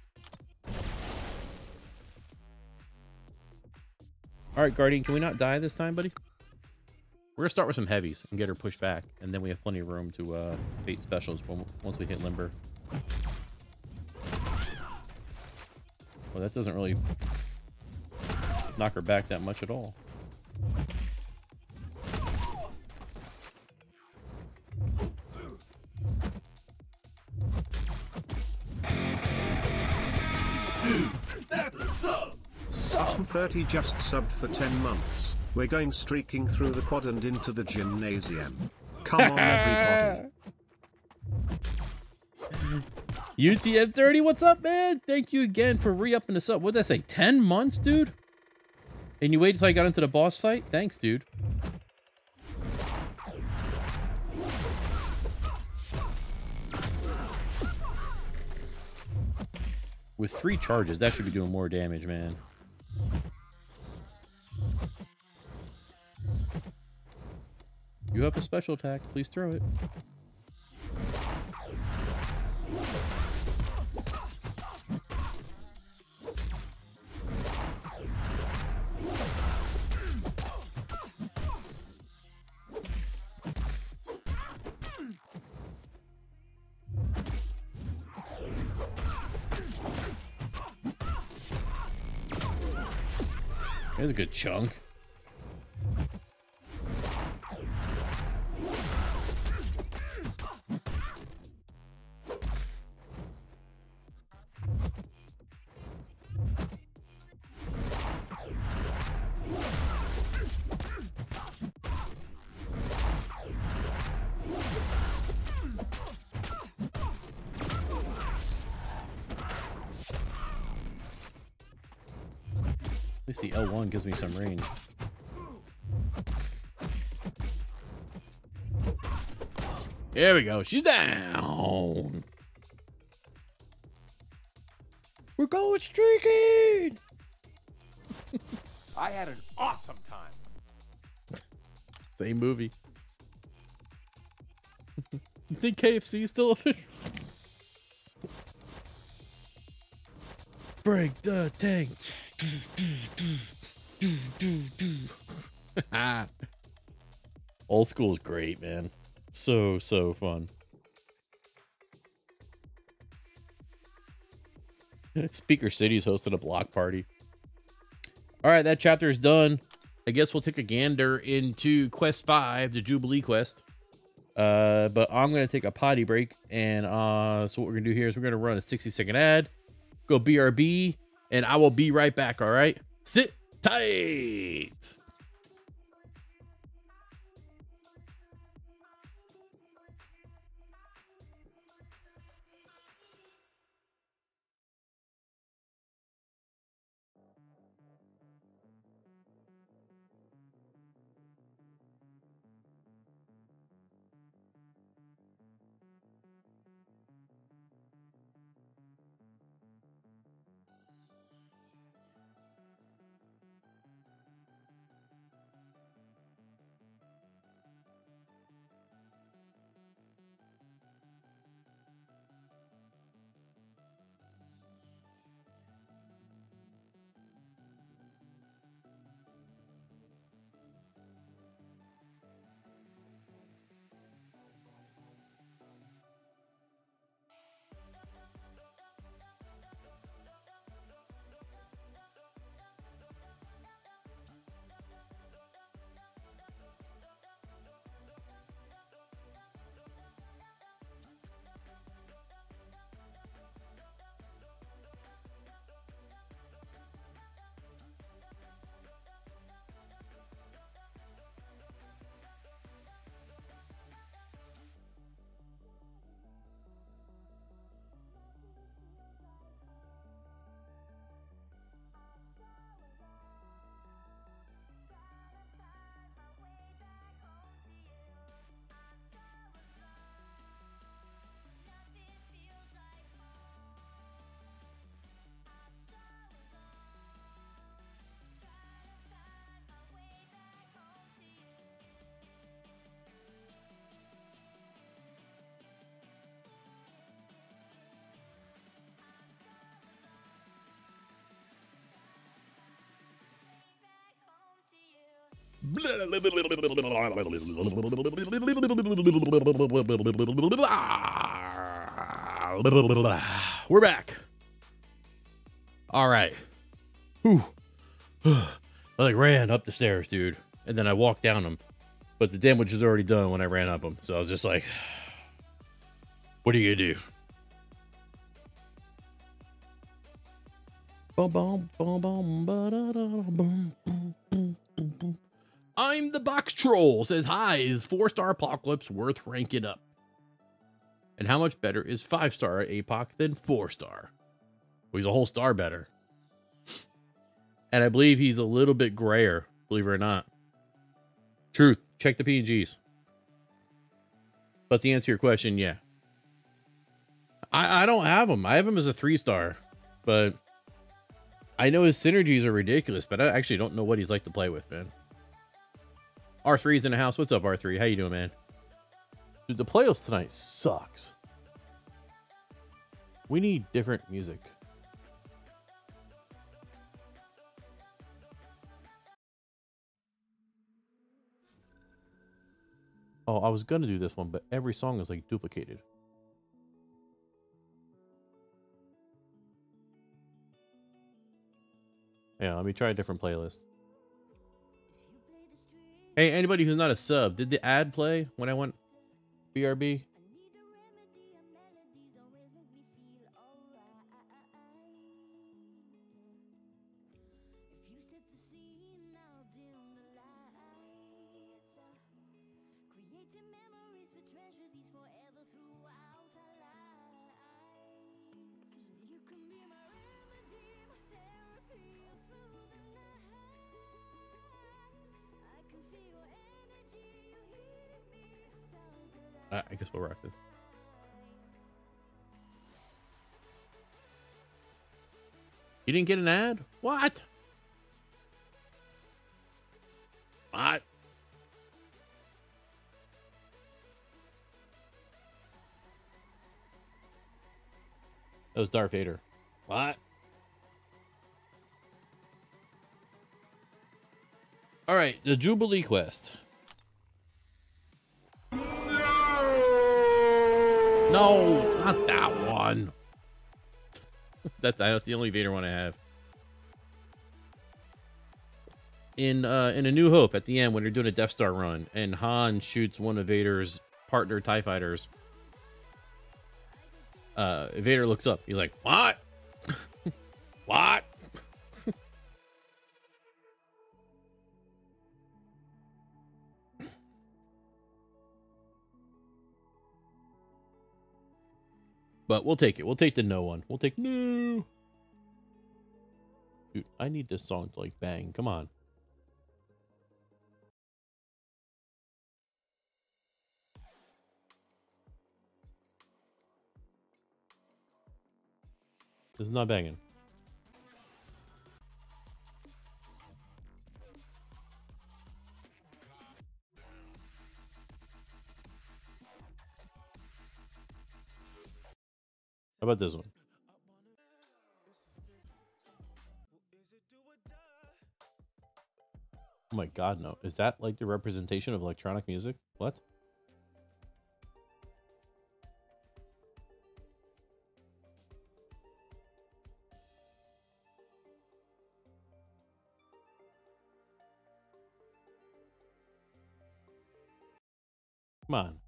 S1: Alright, Guardian, can we not die this time, buddy? We're going to start with some heavies and get her pushed back. And then we have plenty of room to bait specials once we hit Limber. Well, that doesn't really knock her back that much at all.
S3: Dude, that's a sub!
S2: Sub 30 just subbed for 10 months. We're going streaking through the quad and into the gymnasium. Come on, everybody.
S1: UTM30, what's up, man? Thank you again for re-upping the sub. What did I say? 10 months, dude? And you waited until I got into the boss fight? Thanks, dude. With 3 charges, that should be doing more damage, man. You have a special attack. Please throw it. There's a good chunk. least the L1 gives me some range. There we go. She's down. We're going streaking.
S4: I had an awesome time.
S1: Same movie. You think KFC is still open? Break the tank. Old school is great, man. So fun. Speaker City's hosted a block party. All right, that chapter is done. I guess we'll take a gander into Quest 5, the Jubilee Quest. But I'm going to take a potty break. And so what we're going to do here is we're going to run a 60-second ad. Go BRB. And I will be right back, all right? Sit tight. We're back. All right. Whew. I like ran up the stairs, dude, and then I walked down them, but the damage was already done when I ran up them. So I was just like, what are you gonna do? I'm the box troll. Says hi. Is 4-star Apocalypse worth ranking up? And how much better is 5-star APOC than 4-star? Well, he's a whole star better. And I believe he's a little bit grayer, believe it or not. Truth. Check the PNGs. But to answer your question, yeah. I don't have him. I have him as a 3-star. But I know his synergies are ridiculous, but I actually don't know what he's like to play with, man. R3's in the house. What's up, R3? How you doing, man? Dude, the playlist tonight sucks. We need different music. Oh, I was gonna do this one, but every song is like duplicated. Yeah, let me try a different playlist. Hey, anybody who's not a sub, did the ad play when I went BRB? I guess we'll rock this. You didn't get an ad? What? What? That was Darth Vader. What? All right, the Jubilee Quest. No, not that one. That's the only Vader one I have. In A New Hope, at the end when you're doing a Death Star run, and Han shoots one of Vader's partner TIE fighters, Vader looks up. He's like, "What? What?" But we'll take it. We'll take the no one. We'll take no. Dude, I need this song to like bang. Come on. This is not banging. How about this one? Oh my god, no. Is that like the representation of electronic music? What? Come on.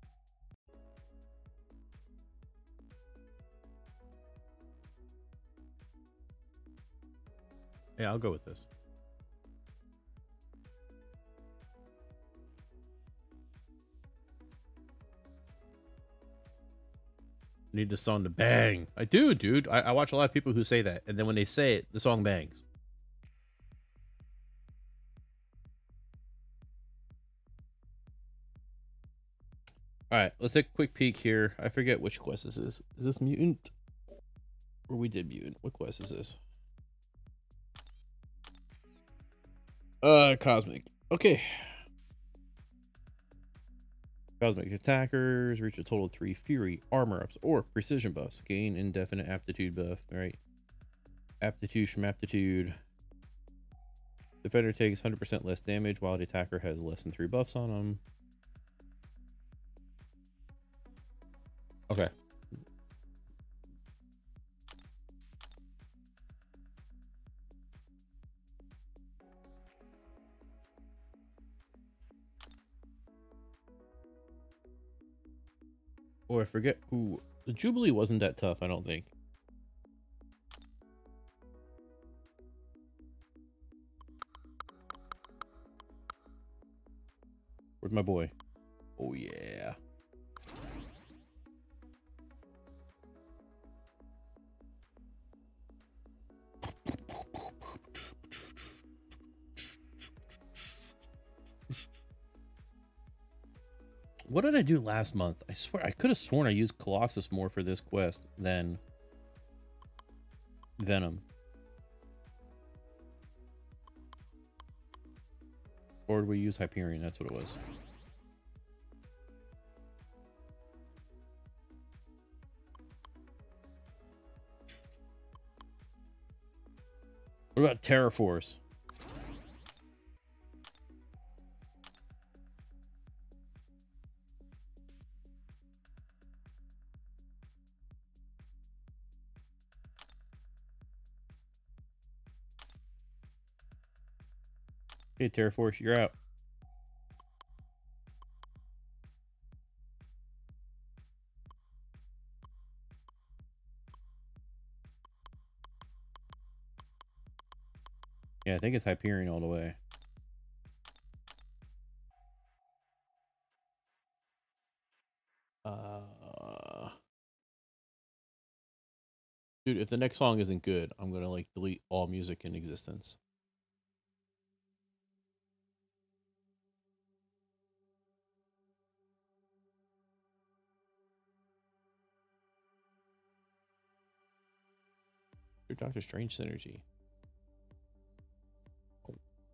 S1: Yeah, I'll go with this. Need the song to bang. I do, dude. I watch a lot of people who say that, and then when they say it, the song bangs. Alright, let's take a quick peek here. I forget which quest this is. Is this Mutant? Or we did Mutant. What quest is this? Cosmic. Okay. Cosmic attackers reach a total of 3 Fury, armor ups, or precision buffs. Gain indefinite aptitude buff. Alright. Aptitude schmaptitude. Defender takes 100% less damage while the attacker has less than 3 buffs on them. Okay. Oh, I forget who. The Jubilee wasn't that tough, I don't think. Where's my boy? Oh, yeah. What did I do last month? I swear, I could have sworn I used Colossus more for this quest than Venom. Or did we use Hyperion? That's what it was. What about Terraforce? Hey, Terraforce, you're out. Yeah, I think it's Hyperion all the way. Dude, if the next song isn't good, I'm gonna like delete all music in existence. Doctor Strange synergy. Oh.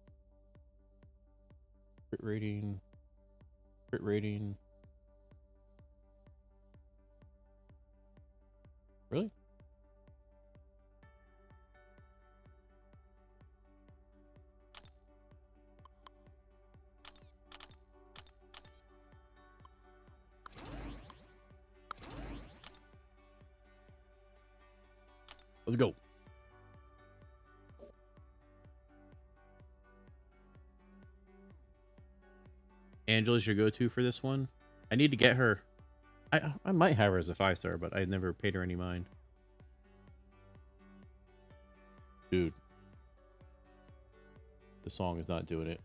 S1: Crit rating. Crit rating. Really? Let's go. Angela's your go-to for this one. I need to get her. I might have her as a 5-star, but I never paid her any mind. Dude. The song is not doing it.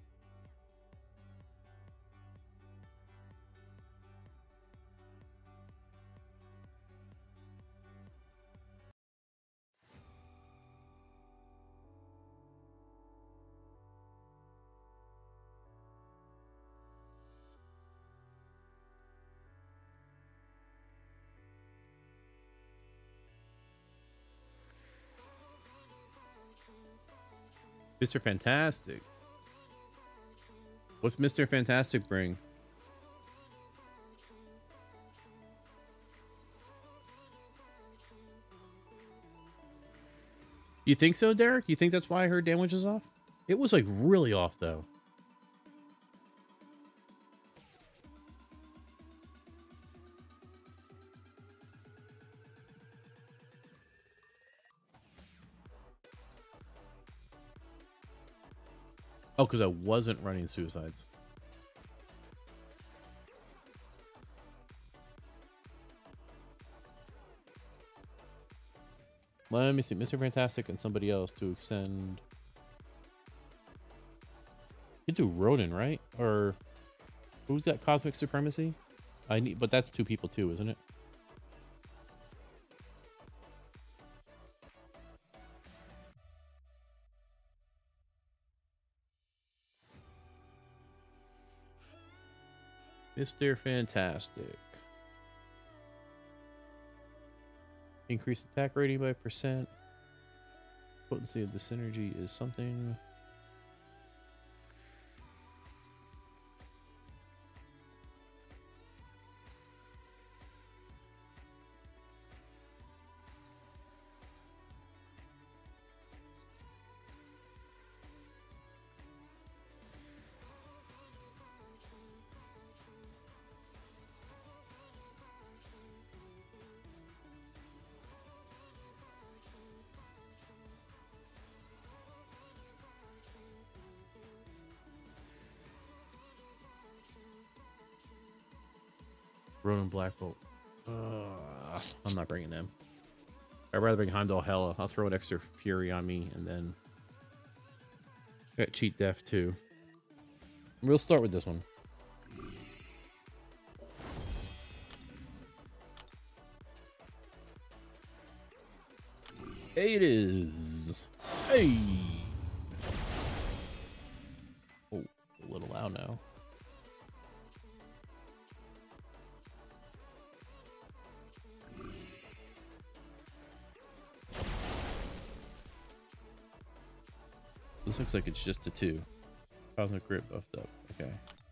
S1: Mr. Fantastic. What's Mr. Fantastic bring? You think so, Derek? You think that's why her damage is off? It was like really off though. Oh, because I wasn't running suicides. Let me see. Mr. Fantastic and somebody else to extend. You do Ronan, right? Or who's got Cosmic Supremacy? But that's 2 people too, isn't it? Mr. Fantastic. Increase attack rating by %. Potency of the synergy is something. Ronan Black Bolt. I'm not bringing them. I'd rather bring Heimdall Hela. I'll throw an extra Fury on me, and then got Cheat Death too. We'll start with this one. It is. Hey. Oh, a little loud now. This looks like it's just a 2. Cosmic Grip buffed up. Okay.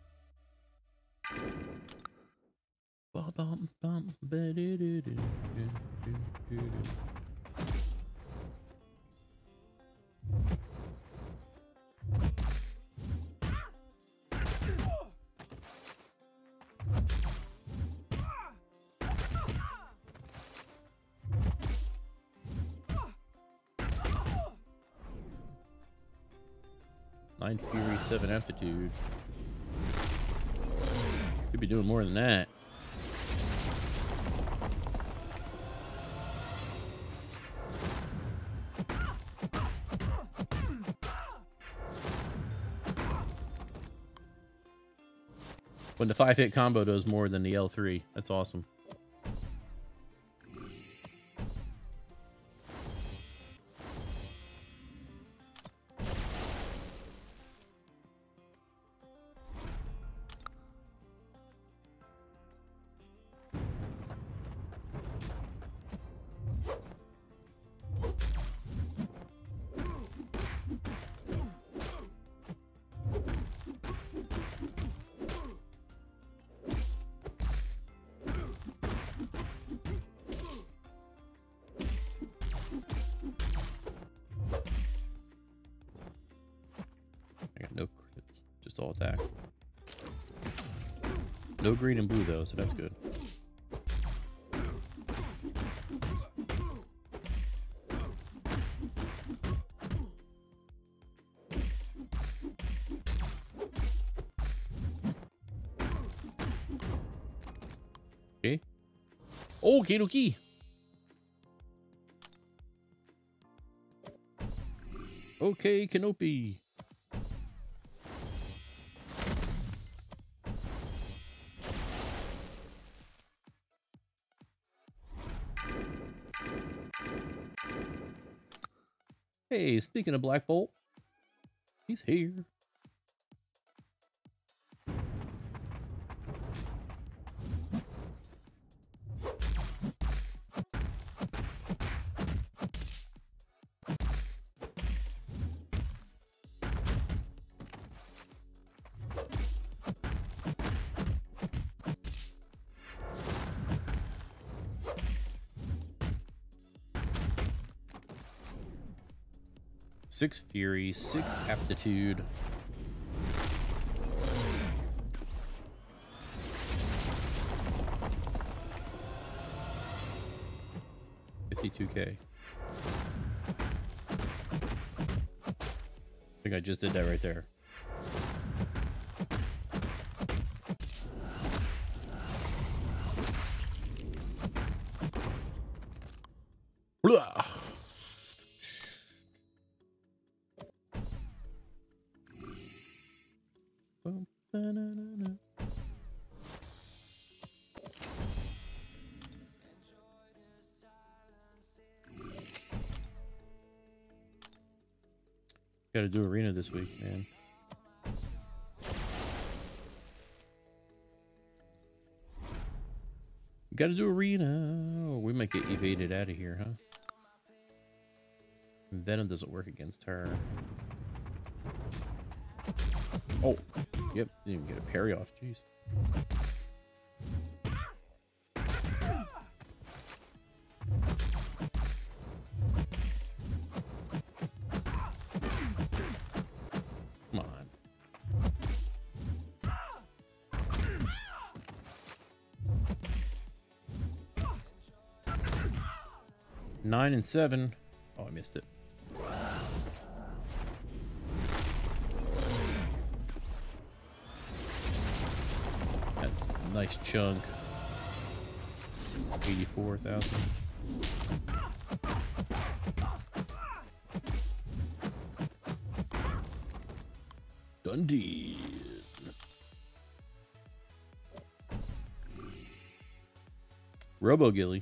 S1: Nine Fury, 7 Aptitude. Could be doing more than that. When the 5-hit combo does more than the L3, that's awesome. attack. No green and blue though, so that's good. Okay. Okay, dokie. Okay, Canopy. Hey, speaking of Black Bolt, he's here. Six Fury, 6 Aptitude. $52K. I think I just did that right there. Blah. Gotta do arena this week, man. Gotta do arena. Oh, we might get evaded out of here, huh? Venom doesn't work against her. Oh, yep, didn't even get a parry off, jeez. Come on. Nine and 7. Oh, I missed it. That's a nice chunk. 84,000. Dundee. Robo Gilly.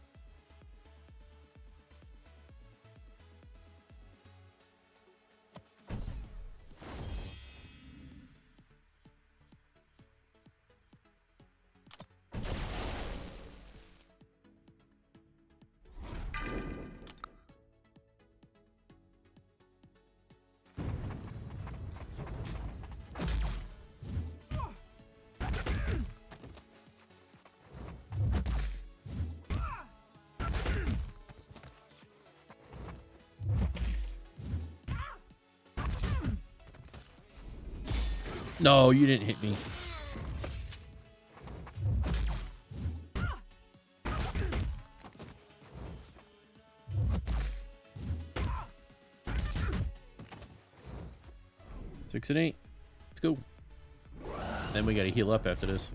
S1: No, you didn't hit me. Six and 8. Let's go. Then we gotta heal up after this.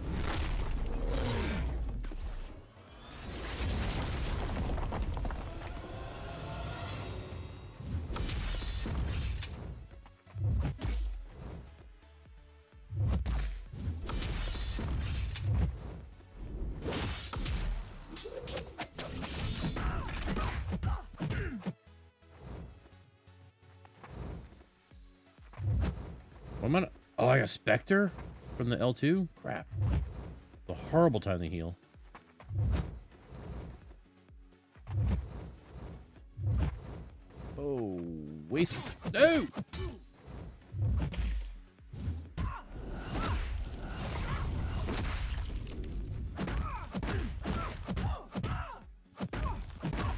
S1: What am I? Oh, I got Spectre from the L2? Crap. It's a horrible time to heal. Oh, waste. No!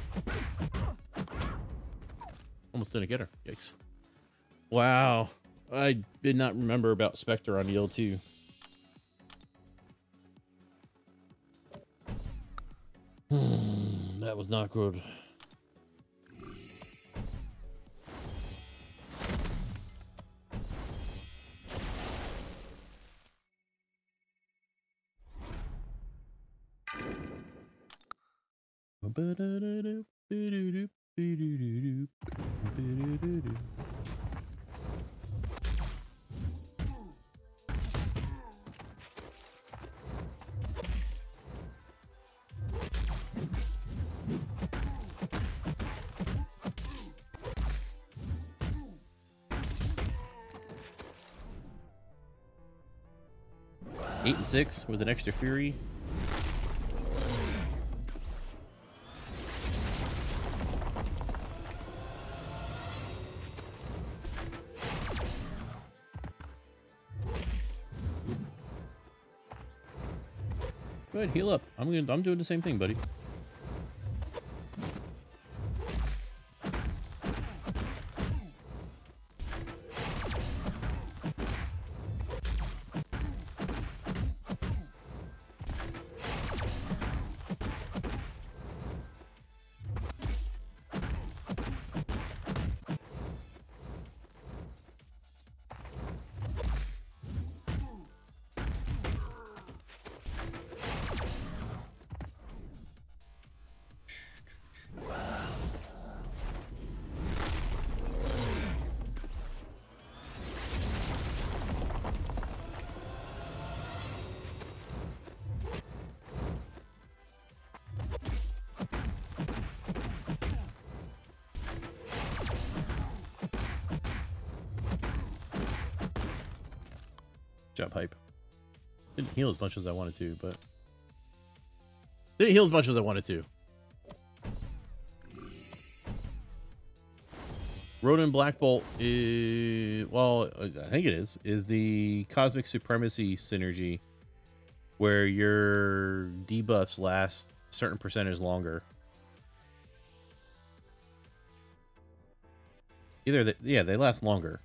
S1: Almost didn't get her. Yikes. Wow. I did not remember about Spectre on EL2. That was not good. Eight and 6 with an extra Fury. Go ahead, heal up. I'm doing the same thing, buddy. Jump hype. Didn't heal as much as I wanted to, but didn't heal as much as I wanted to. Rodin Black Bolt is, well, I think it is the Cosmic Supremacy synergy, where your debuffs last a certain percentage longer. Yeah, they last longer.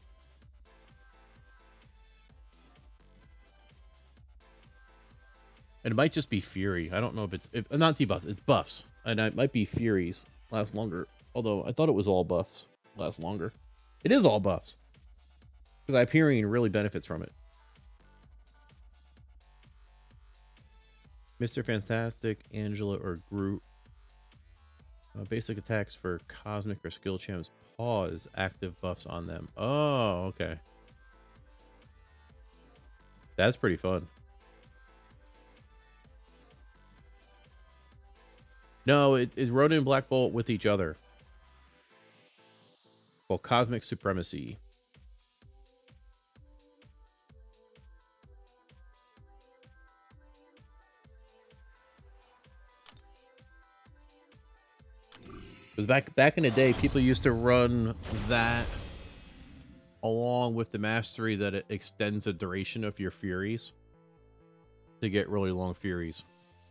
S1: And it might just be Fury. I don't know if it's not debuffs, it's buffs. And it might be Furies last longer. Although I thought it was all buffs last longer. It is all buffs. Because Hyperion really benefits from it. Mr. Fantastic, Angela, or Groot. Basic attacks for Cosmic or Skill Champs pause active buffs on them. Oh, okay. That's pretty fun. No, it's Rodin and Black Bolt with each other. Well, Cosmic Supremacy. Because back in the day, people used to run that along with the mastery that it extends the duration of your Furies to get really long Furies.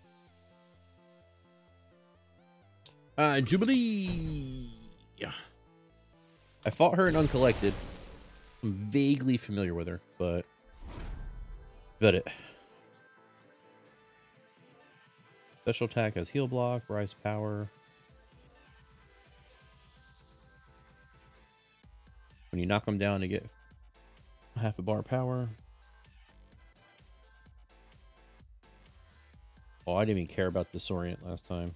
S1: Jubilee. Yeah. I fought her in Uncollected. I'm vaguely familiar with her, but it. Special attack has heal block, rise power. When you knock them down, to get half a bar power. Oh, I didn't even care about Disorient last time.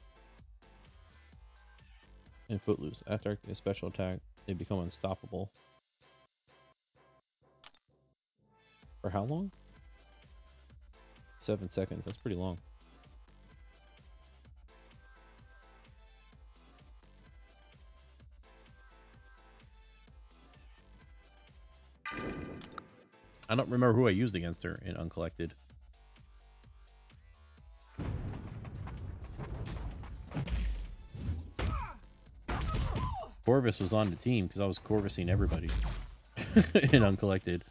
S1: And Footloose. After acting a special attack, they become unstoppable. For how long? 7 seconds. That's pretty long. I don't remember who I used against her in Uncollected. Corvus was on the team because I was Corvusing everybody in Uncollected.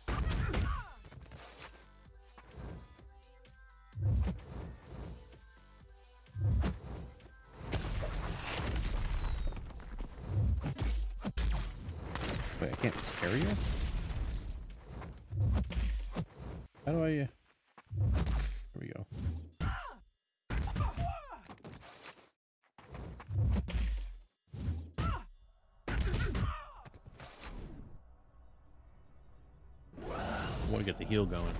S1: Wait, I can't carry her? How do I... Here we go. I want to get the heal going.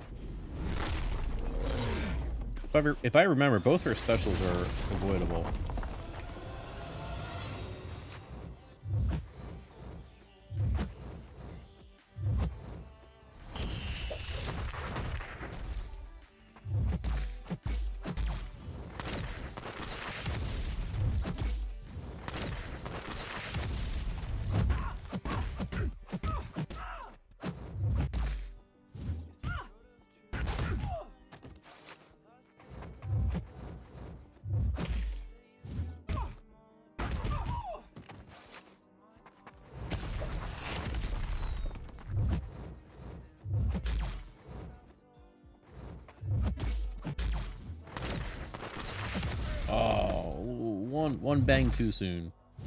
S1: If I remember, both her specials are avoidable. Oh, one bang too soon.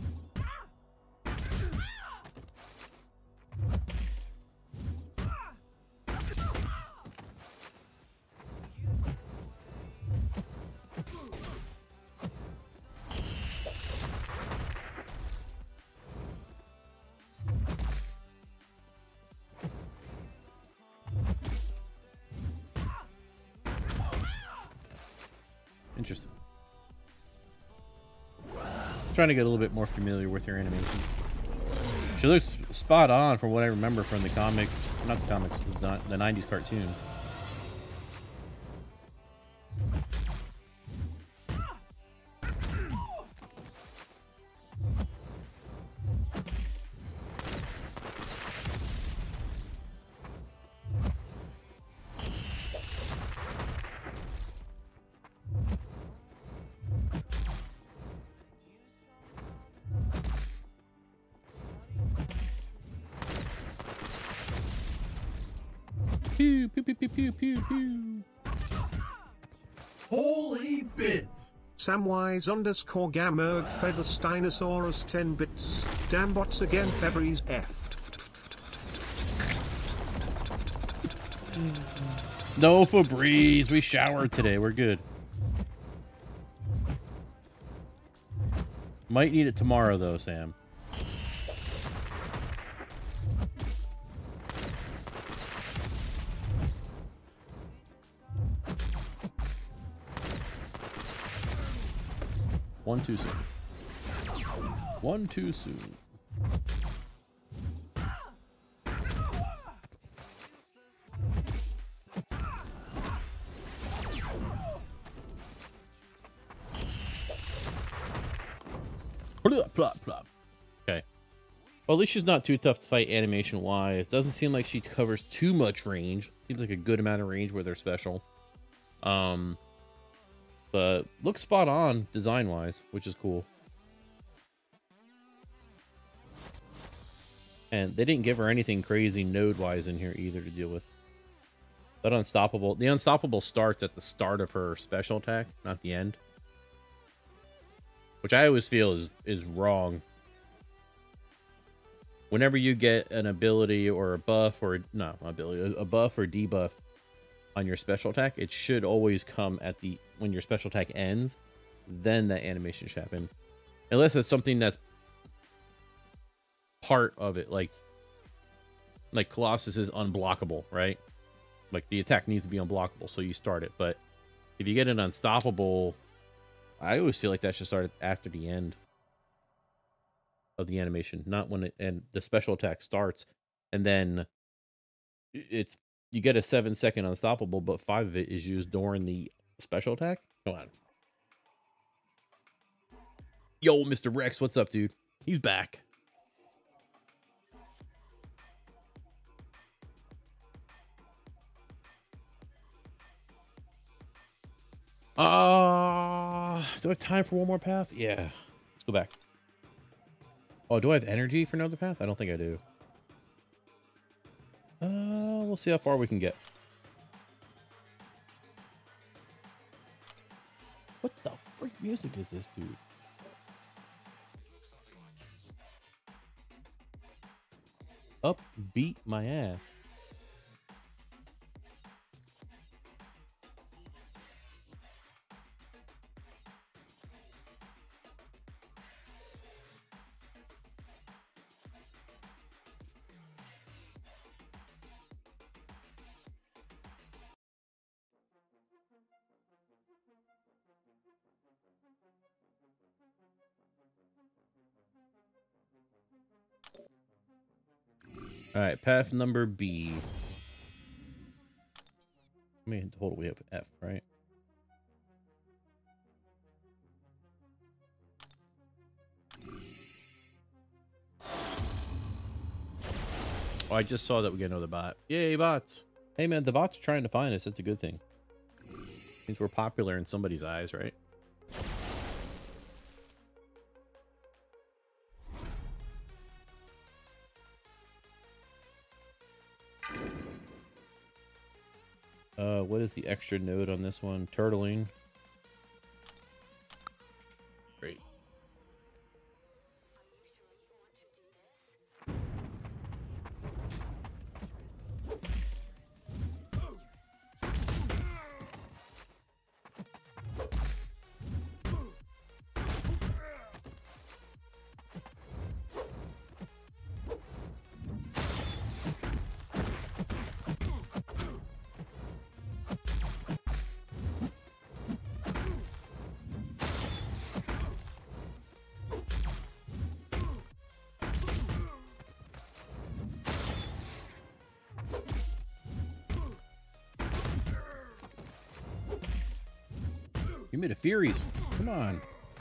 S1: Interesting. Trying to get a little bit more familiar with her animation. She looks spot on from what I remember from the comics, not the comics, the 90s cartoon. Pew, pew, pew, pew, pew, pew, pew.
S3: Holy bits!
S2: Samwise_Gammerg Feathersteinosaurus 10 bits. Damn bots again February's F.
S1: No Febreze, we showered today, we're good. Might need it tomorrow though, Sam. One too soon. One too soon. Plop, plop. Okay. Well, at least she's not too tough to fight animation wise. Doesn't seem like she covers too much range. Seems like a good amount of range with her special. But looks spot on design wise, which is cool. And they didn't give her anything crazy node wise in here either to deal with. But unstoppable, the unstoppable starts at the start of her special attack, not the end. Which I always feel is wrong. Whenever you get an ability or a buff or no ability, a buff or debuff on your special attack, it should always come at the when your special attack ends, then that animation should happen. Unless it's something that's part of it, like Colossus is unblockable, right? Like the attack needs to be unblockable, so you start it. But if you get an unstoppable, I always feel like that should start after the end of the animation, not when it and the special attack starts, and then it's you get a 7-second unstoppable, but 5 of it is used during the special attack. Come on. Yo, Mr. Rex, what's up, dude? He's back. Do I have time for one more path? Yeah. Let's go back. Oh, do I have energy for another path? I don't think I do. We'll see how far we can get. What the freak music is this, dude? Up, beat my ass. Alright, path number B. I mean, total we have F, right? Oh, I just saw that we get another bot. Yay, bots! Hey man, the bots are trying to find us. That's a good thing. Means we're popular in somebody's eyes, right? What is the extra node on this one? Turtling. Great. Give me the Furies. Come on.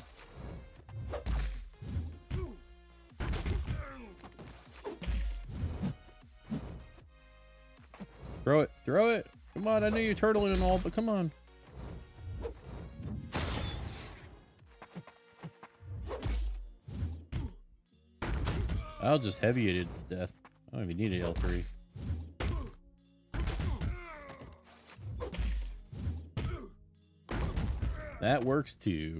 S1: Throw it. Throw it. Come on. I know you're turtling and all, but come on. I'll just heavy it to death. I don't even need an L3. That works too.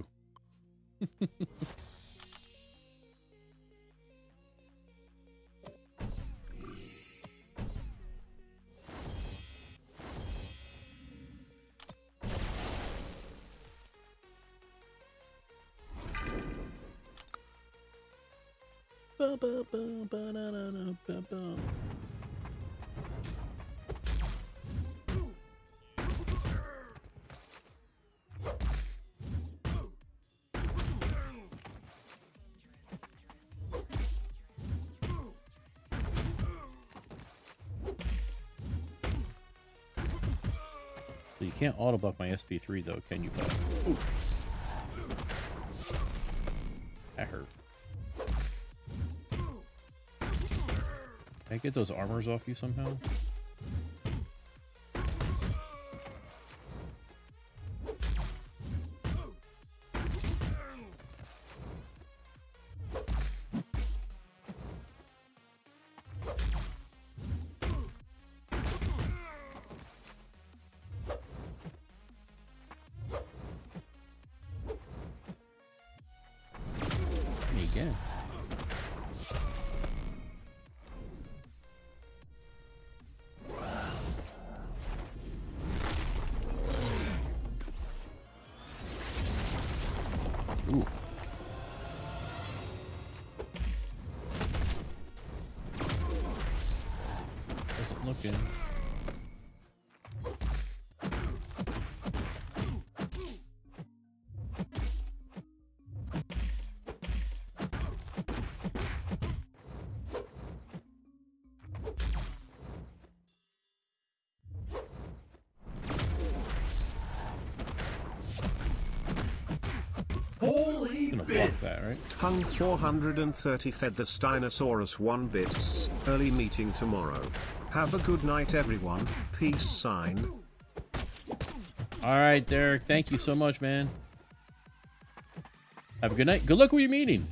S1: You can't auto buff my SP3 though, can you, bud? Ooh. That hurt. Can I get those armors off you somehow? Again. Ooh. Wasn't looking.
S3: Holy
S1: Gonna block
S3: bits!
S1: that, right?
S2: Hung 430 fed the Steinosaurus 1 bits. Early meeting tomorrow. Have a good night, everyone. Peace sign.
S1: All right, Derek. Thank you so much, man. Have a good night. Good luck with your meeting.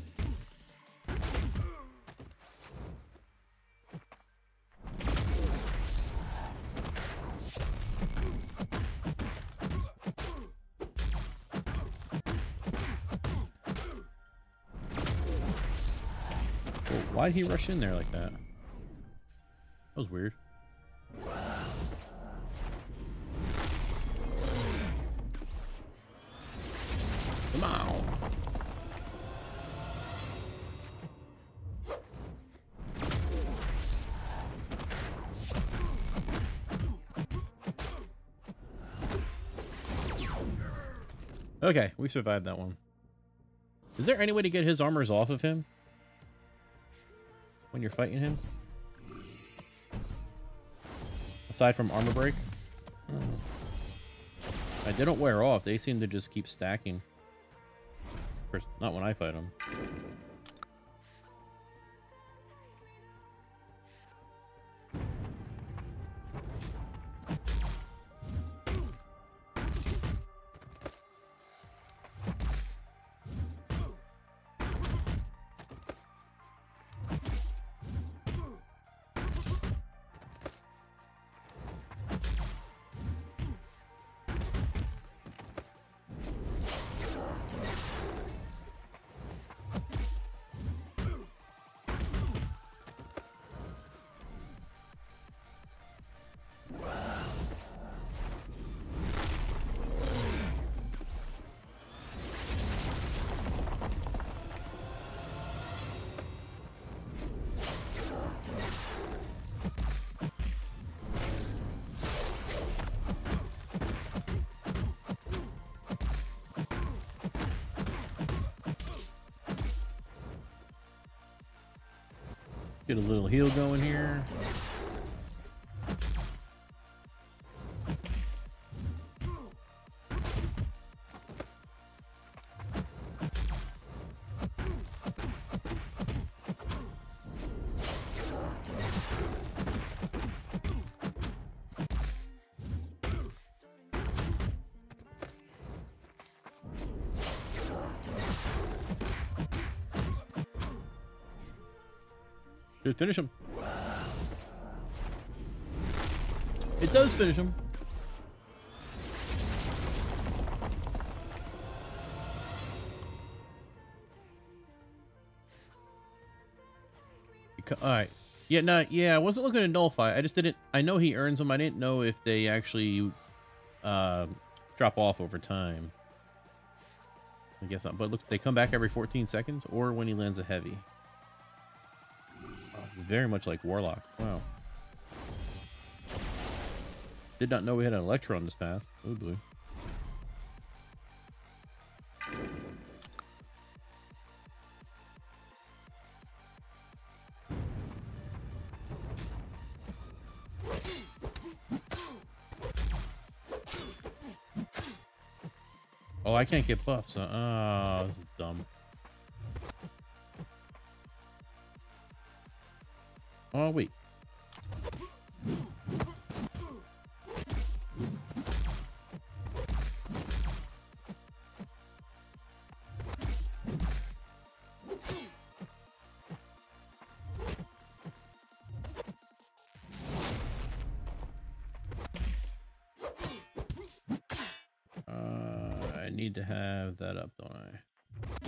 S1: Whoa, why'd he rush in there like that? That was weird. Come on. Okay, we survived that one. Is there any way to get his armors off of him when you're fighting him? Aside from armor break. They don't wear off. They seem to just keep stacking. Of course, not when I fight them. Get a little heal going here. Just finish him. It does finish him. Alright. Yeah, no, yeah, I wasn't looking to nullify. I just didn't. I know he earns them. I didn't know if they actually drop off over time. I guess not. But look, they come back every 14 seconds or when he lands a heavy. Very much like Warlock. Wow. Did not know we had an Electro on this path. Oh boy. Oh, I can't get buffs. Oh, this is dumb. Oh, wait. I need to have that up, don't I?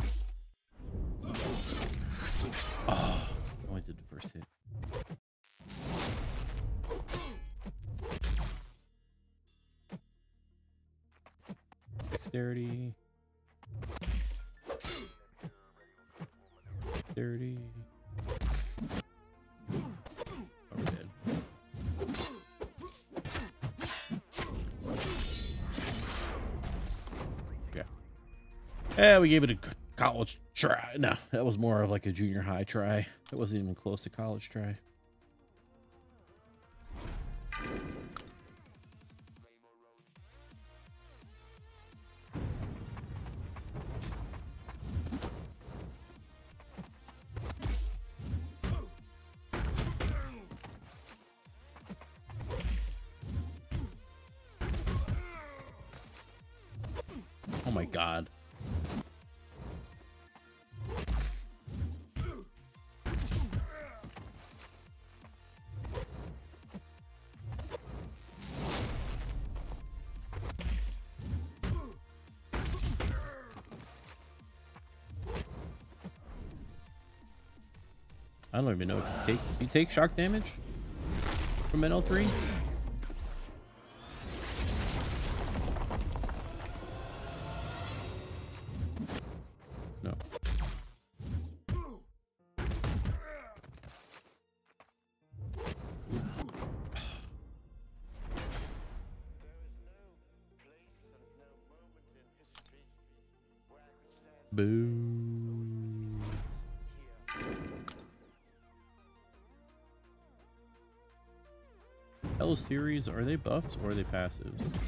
S1: Oh, only did the first hit. Dexterity. Dexterity. Oh, we're dead. Yeah. Yeah, we gave it a college try. No, that was more of like a junior high try. It wasn't even close to college try. Oh my god. I don't even know if you take shock damage from NL3. No. Boo. Hell's Theories, are they buffs or are they passives?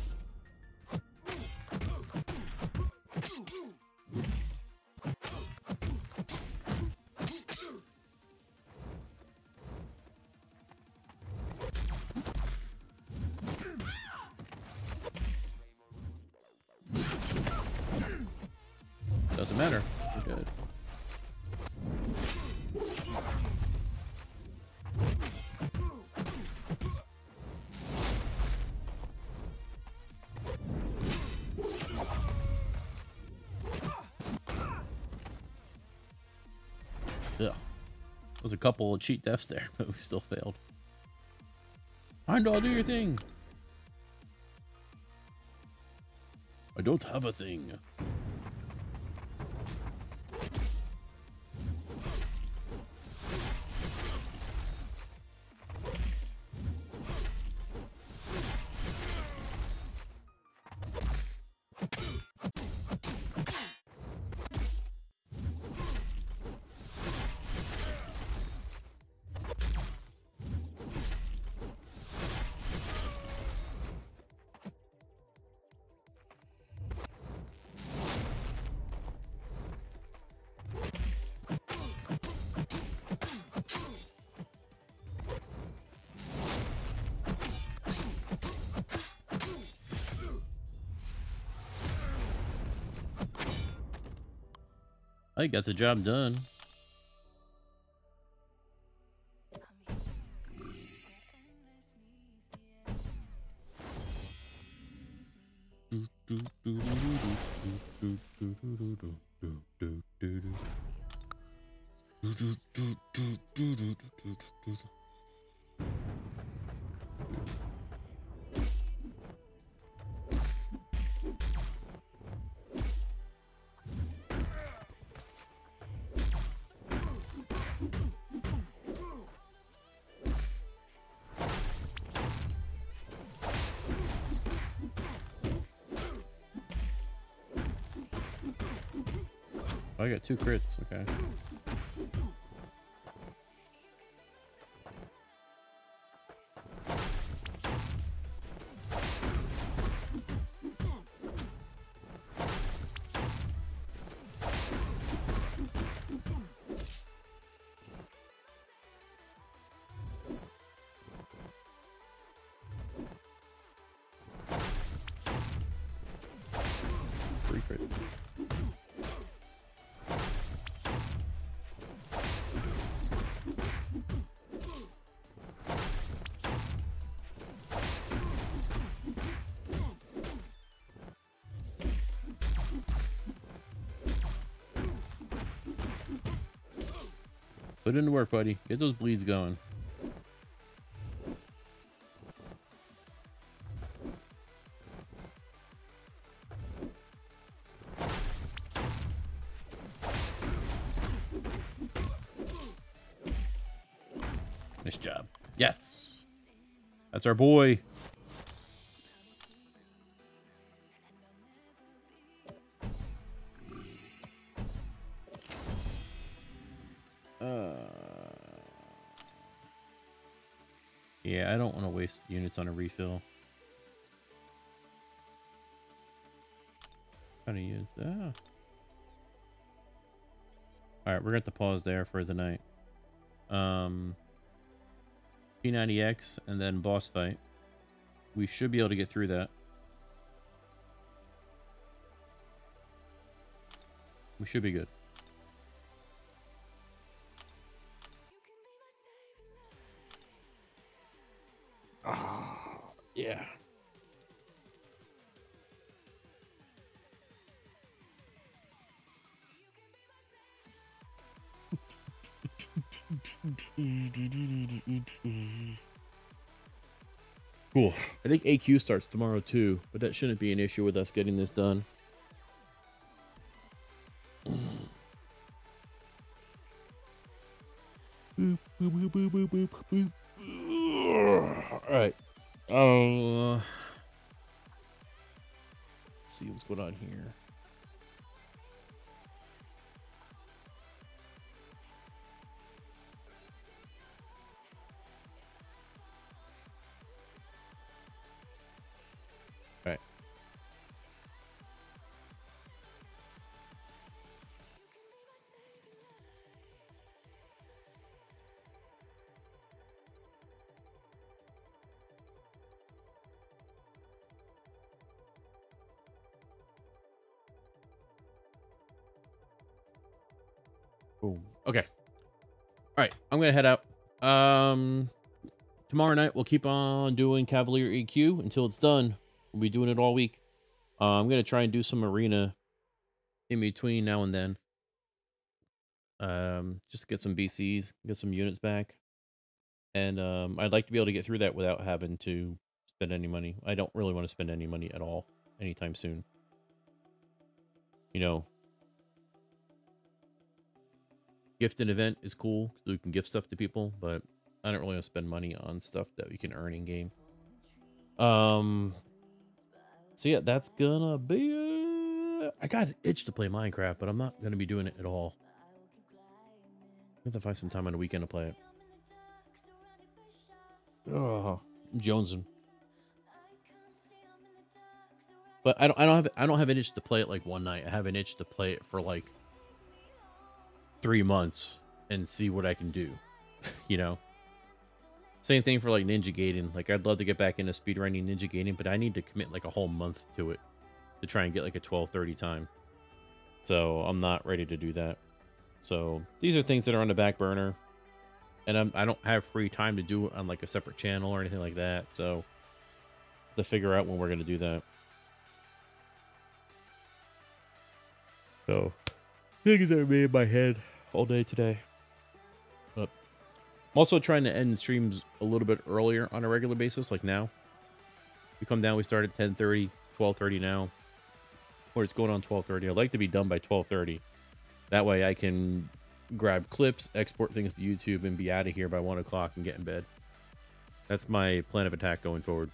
S1: Doesn't matter. We're good. Ugh. There's a couple of cheat deaths there, but we still failed. Heimdall, do your thing. I don't have a thing. I got the job done. Oh, I got 2 crits, okay. Three crits. Put in the work, buddy. Get those bleeds going. Nice job. Yes! That's our boy. Yeah, I don't want to waste units on a refill. How to use that? Alright, we're going to have to pause there for the night. P90X and then boss fight. We should be able to get through that. We should be good. Yeah. Cool. I think AQ starts tomorrow too, but that shouldn't be an issue with us getting this done. Boop, boop, boop, boop, boop, boop, boop. All right. Let's see what's going on here. Boom. Okay. All right, I'm gonna head out. Tomorrow night we'll keep on doing Cavalier EQ until it's done. We'll be doing it all week. I'm gonna try and do some arena in between now and then. Just to get some BCs, get some units back, and I'd like to be able to get through that without having to spend any money. I don't really want to spend any money at all anytime soon. You know, gift an event is cool so you can gift stuff to people, but I don't really want to spend money on stuff that we can earn in game. So yeah, that's gonna be it. I got an itch to play Minecraft, but I'm not gonna be doing it at all. I have to find some time on the weekend to play it. Oh, I'm jonesing. But I don't have an itch to play it like one night. I have an itch to play it for like 3 months and see what I can do. You know? Same thing for like Ninja Gaiden. Like I'd love to get back into speedrunning Ninja Gaiden, but I need to commit like a whole month to it to try and get like a 12:30 time. So I'm not ready to do that. So these are things that are on the back burner, and I don't have free time to do it on like a separate channel or anything like that. So to figure out when we're gonna do that. So things that are made in my head all day today. But I'm also trying to end streams a little bit earlier on a regular basis, like now. We come down, we start at 10:30, 12:30 now. Or it's going on 12:30. I'd like to be done by 12:30. That way I can grab clips, export things to YouTube, and be out of here by 1 o'clock and get in bed. That's my plan of attack going forward.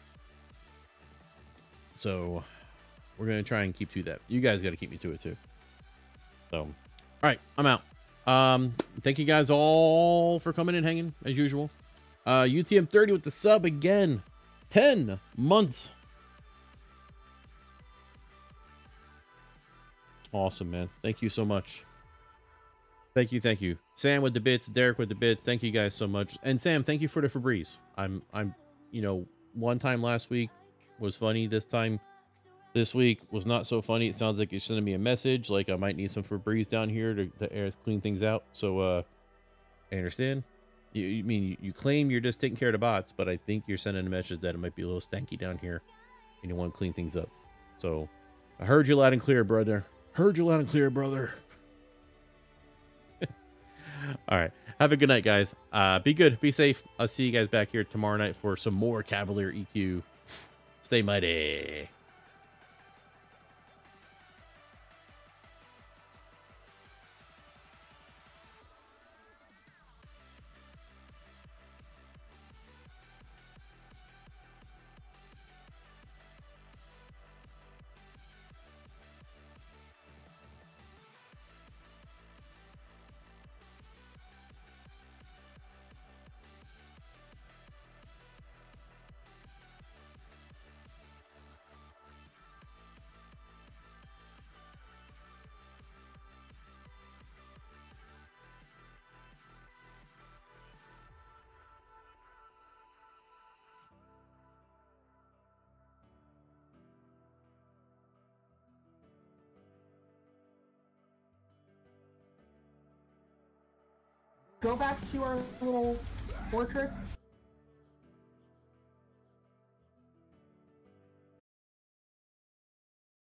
S1: So we're going to try and keep to that. You guys got to keep me to it too. So, all right, I'm out. Thank you guys all for coming and hanging as usual. UTM30 with the sub again. 10 months. Awesome, man. Thank you so much. Thank you. Sam with the bits, Derek with the bits. Thank you guys so much. And Sam, thank you for the Febreze. I'm you know, one time last week was funny. This week was not so funny. It sounds like you're sending me a message like I might need some Febreze down here to clean things out. So I understand. You claim you're just taking care of the bots, but I think you're sending a message that it might be a little stanky down here and you want to clean things up. So I heard you loud and clear, brother. Heard you loud and clear, brother. All right. Have a good night, guys. Be good. Be safe. I'll see you guys back here tomorrow night for some more Cavalier EQ. Stay mighty.
S5: Go back to our little fortress